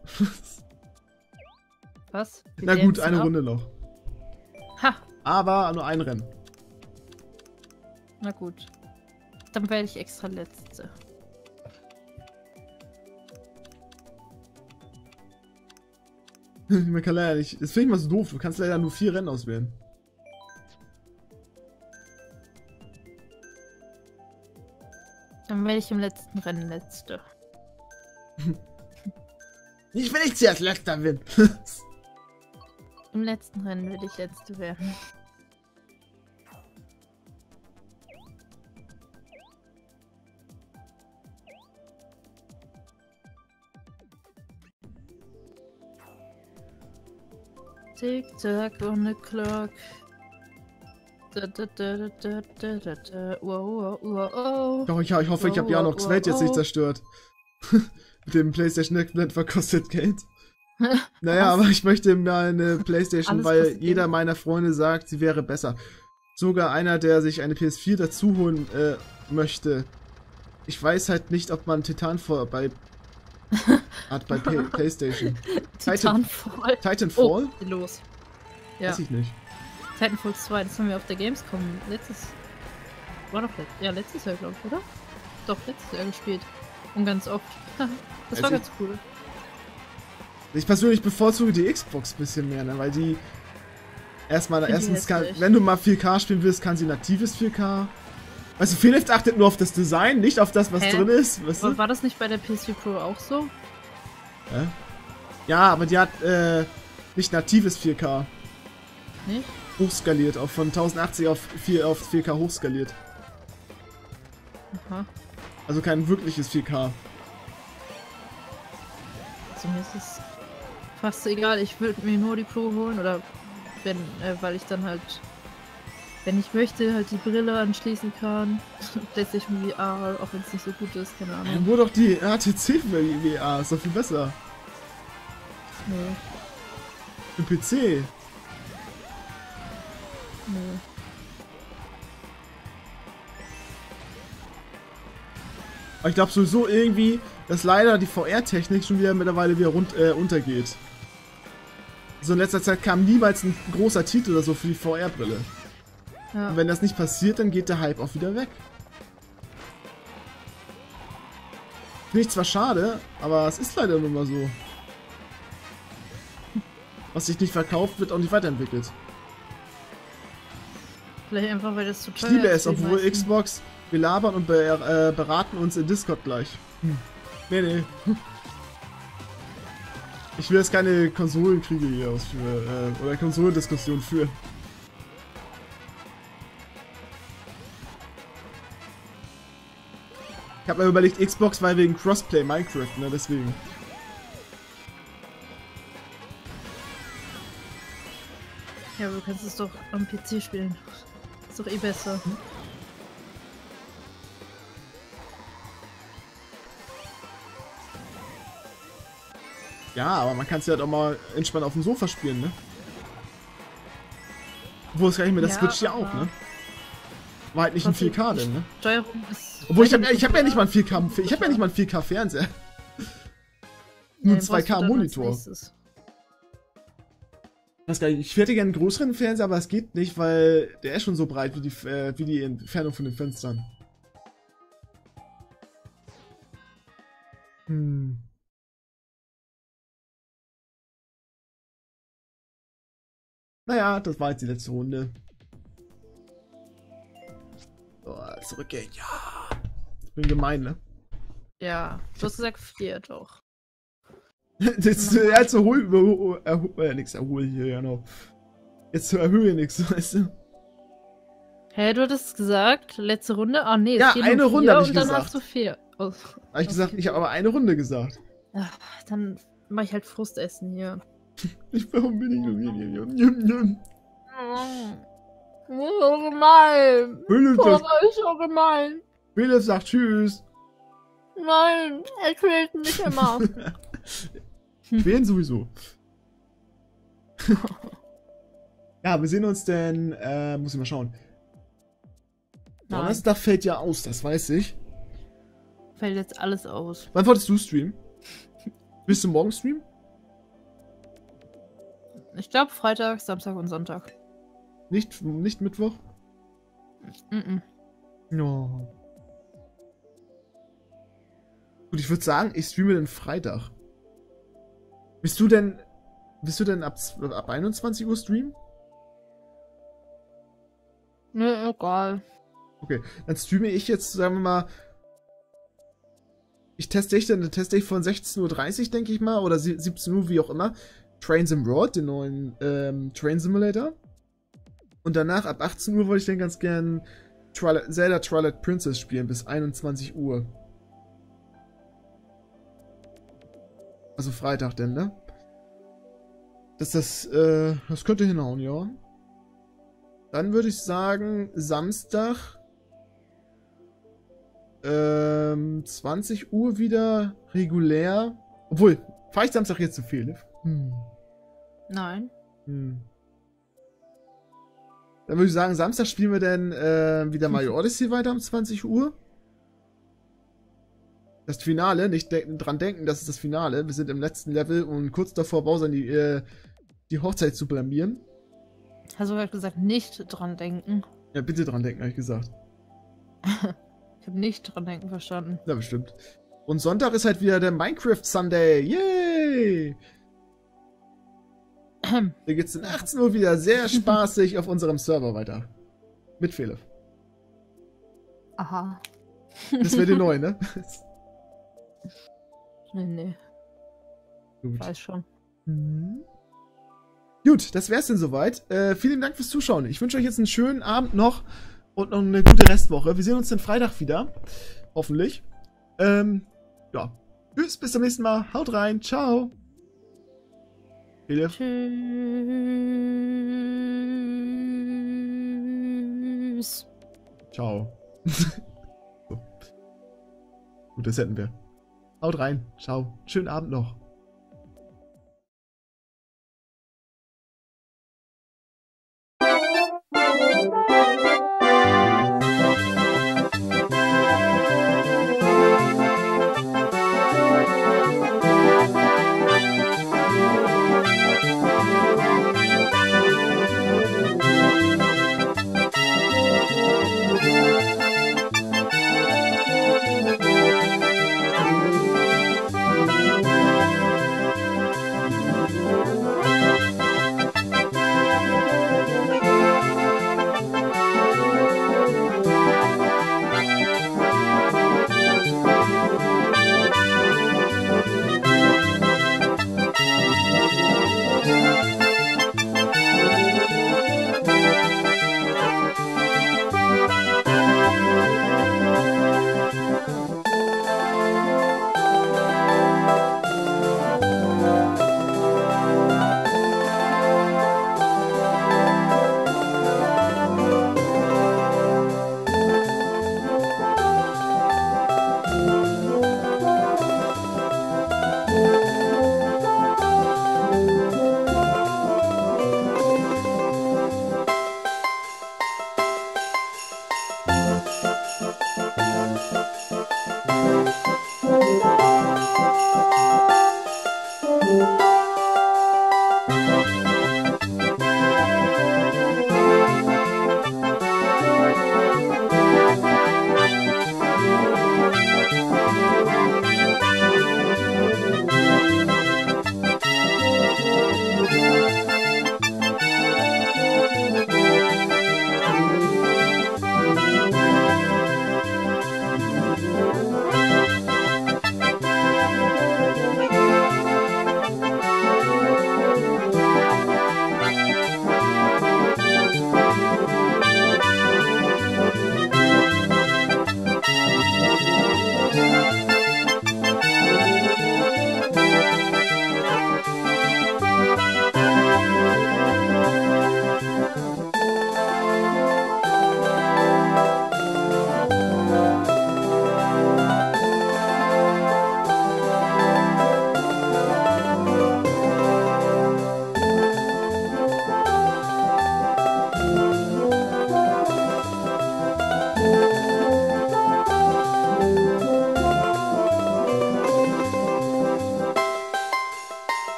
Was? Wir Na gut, dancen eine ab? Runde noch. Ha, Aber nur ein Rennen. na gut. Dann werde ich extra letzte. Man kann leider nicht. Das finde ich mal so doof. Du kannst leider nur vier Rennen auswählen. Dann werde ich im letzten Rennen letzte. Ich will nicht zuerst letzter bin. Im letzten Rennen werde ich letzte werden. Tick tock on the clock. Da, da, da, da, da, da, da, da. Wow, wow, wow. Doch, ich, ich hoffe, ich habe Janox Welt jetzt nicht zerstört. Mit dem PlayStation Network kostet Geld. Naja, aber ich möchte mal eine PlayStation, Alles weil kostet jeder Geld. meiner Freunde sagt, sie wäre besser. Sogar einer, der sich eine P S vier dazu holen äh, möchte. Ich weiß halt nicht, ob man Titanfall bei hat bei P PlayStation. Titan, Titanfall. Titanfall? Oh, geht los. Ja, Weiß ich nicht. Titanfall zwei, das haben wir auf der Gamescom letztes... War doch letzt, ja, letztes Jahr, glaube ich, oder? Doch, letztes Jahr gespielt. Und ganz oft. Das war Also- ganz cool. Ich persönlich bevorzuge die Xbox ein bisschen mehr, ne? Weil die erstmal Find die erstens kann, hässlich. wenn du mal vier K spielen willst, kann sie natives vier K. Weißt du, Philips achtet nur auf das Design, nicht auf das, was Hä? drin ist. Weißt Aber du? war das nicht bei der P S vier Pro auch so? Ja? Ja, aber die hat äh, nicht natives vier K. Nicht? Hochskaliert, auf von tausendachtzig auf, vier, auf vier K hochskaliert. Aha. Also kein wirkliches vier K. Also mir ist es fast egal, ich würde mir nur die Pro holen oder wenn, äh, weil ich dann halt, wenn ich möchte, halt die Brille anschließen kann. PlayStation V R, auch wenn es nicht so gut ist, keine Dann Ahnung. wurde doch die H T C V R, ist doch viel besser. Nee, Im P C. nee. Aber ich glaube sowieso irgendwie, dass leider die V R-Technik schon wieder mittlerweile wieder rund, äh, untergeht. So in letzter Zeit kam niemals ein großer Titel oder so für die V R-Brille. Ja. Und wenn das nicht passiert, dann geht der Hype auch wieder weg. Finde ich zwar schade, aber es ist leider nun mal so. Was sich nicht verkauft, wird auch nicht weiterentwickelt. Vielleicht einfach, weil das zu Ich teuer liebe ist. es, obwohl meisten. Xbox, wir labern und be äh, beraten uns in Discord gleich. Hm. Nee, nee. Ich will jetzt keine Konsolenkriege hier ausführen, äh, oder Konsolendiskussion führen. Ich habe mir überlegt, Xbox war wegen Crossplay Minecraft, ne, deswegen. Ja, aber du kannst es doch am P C spielen. Ist doch eh besser. Hm? Ja, aber man kann es ja halt auch mal entspannt auf dem Sofa spielen, ne? Wo es gar nicht mehr das Ja, Switch ja auch, aber- ne? War halt nicht ein vier K denn, ne? Steuerung ist. Obwohl ich habe ich hab ja nicht mal ein vier K, ich habe ja nicht mal einen vier K Fernseher. Nur ein den zwei brauchst du K dann als Monitor. nächstes. Das ist geil. Ich hätte gerne einen größeren Fernseher, aber es geht nicht, weil der ist schon so breit wie die, äh, wie die Entfernung von den Fenstern. Hm. Naja, das war jetzt die letzte Runde. So, zurückgehen. Ja. Ich bin gemein, ne? Ja, du hast gesagt vier doch. Das ist ja, jetzt erhol, erhol, äh, nix erhole ich hier ja noch. Jetzt erhöhe nichts, weißt du? Hä, du hattest gesagt, letzte Runde? Ah, nee, es Ja, stehen eine nur vier Runde hab ich und dann gesagt. hast du vier. Oh, Hab ich gesagt, ich habe aber eine Runde gesagt. ja, dann mach ich halt Frustessen hier. Ich warum bin ich nur Oh, gemein. Philipp Oh, sagt, ist so gemein. Philipp sagt Tschüss. Nein, er quält mich immer. Wen sowieso. Ja, wir sehen uns denn, äh, muss ich mal schauen. Nein, Donnerstag fällt ja aus, das weiß ich. fällt jetzt alles aus. Wann wolltest du streamen? Willst du morgen streamen? Ich glaube Freitag, Samstag und Sonntag. Nicht, nicht Mittwoch? Mhm. No. Gut, ich würde sagen, ich streame den Freitag. Bist du denn, bist du denn ab, ab einundzwanzig Uhr streamen? Nö, egal. Okay, dann streame ich jetzt, sagen wir mal, ich teste ich, dann teste ich von sechzehn Uhr dreißig, denke ich mal, oder siebzehn Uhr, wie auch immer, Train Sim World, den neuen ähm, Train Simulator. Und danach, ab achtzehn Uhr, wollte ich dann ganz gern Twilight, Zelda Twilight Princess spielen, bis einundzwanzig Uhr. Also Freitag denn, ne? Das, das, äh, das könnte hinhauen, ja. Dann würde ich sagen, Samstag, ähm, zwanzig Uhr wieder regulär. Obwohl, fahre ich Samstag jetzt zu viel? Hm. Nein. Hm. Dann würde ich sagen, Samstag spielen wir dann äh, wieder Mario Odyssey weiter um zwanzig Uhr. Das Finale, nicht de dran denken, das ist das Finale. Wir sind im letzten Level und kurz davor, Bowser die, äh, die Hochzeit zu blamieren. Hast du gerade gesagt, nicht dran denken? Ja, bitte dran denken, habe ich gesagt. Ich habe nicht dran denken verstanden. Ja, bestimmt. Und Sonntag ist halt wieder der Minecraft Sunday. Yay! Da geht's um achtzehn Uhr wieder sehr spaßig auf unserem Server weiter. Mit Philipp. Aha. Das wäre die neue, ne? Nee, nee, Gut. weiß schon. Mhm. Gut, das wär's denn soweit. Äh, vielen Dank fürs Zuschauen. Ich wünsche euch jetzt einen schönen Abend noch und noch eine gute Restwoche. Wir sehen uns dann Freitag wieder. Hoffentlich. Ähm, ja. Tschüss, bis zum nächsten Mal. Haut rein. Ciao. Philipp. Tschüss. Ciao. So. Gut, das hätten wir. Haut rein. Ciao. Schönen Abend noch.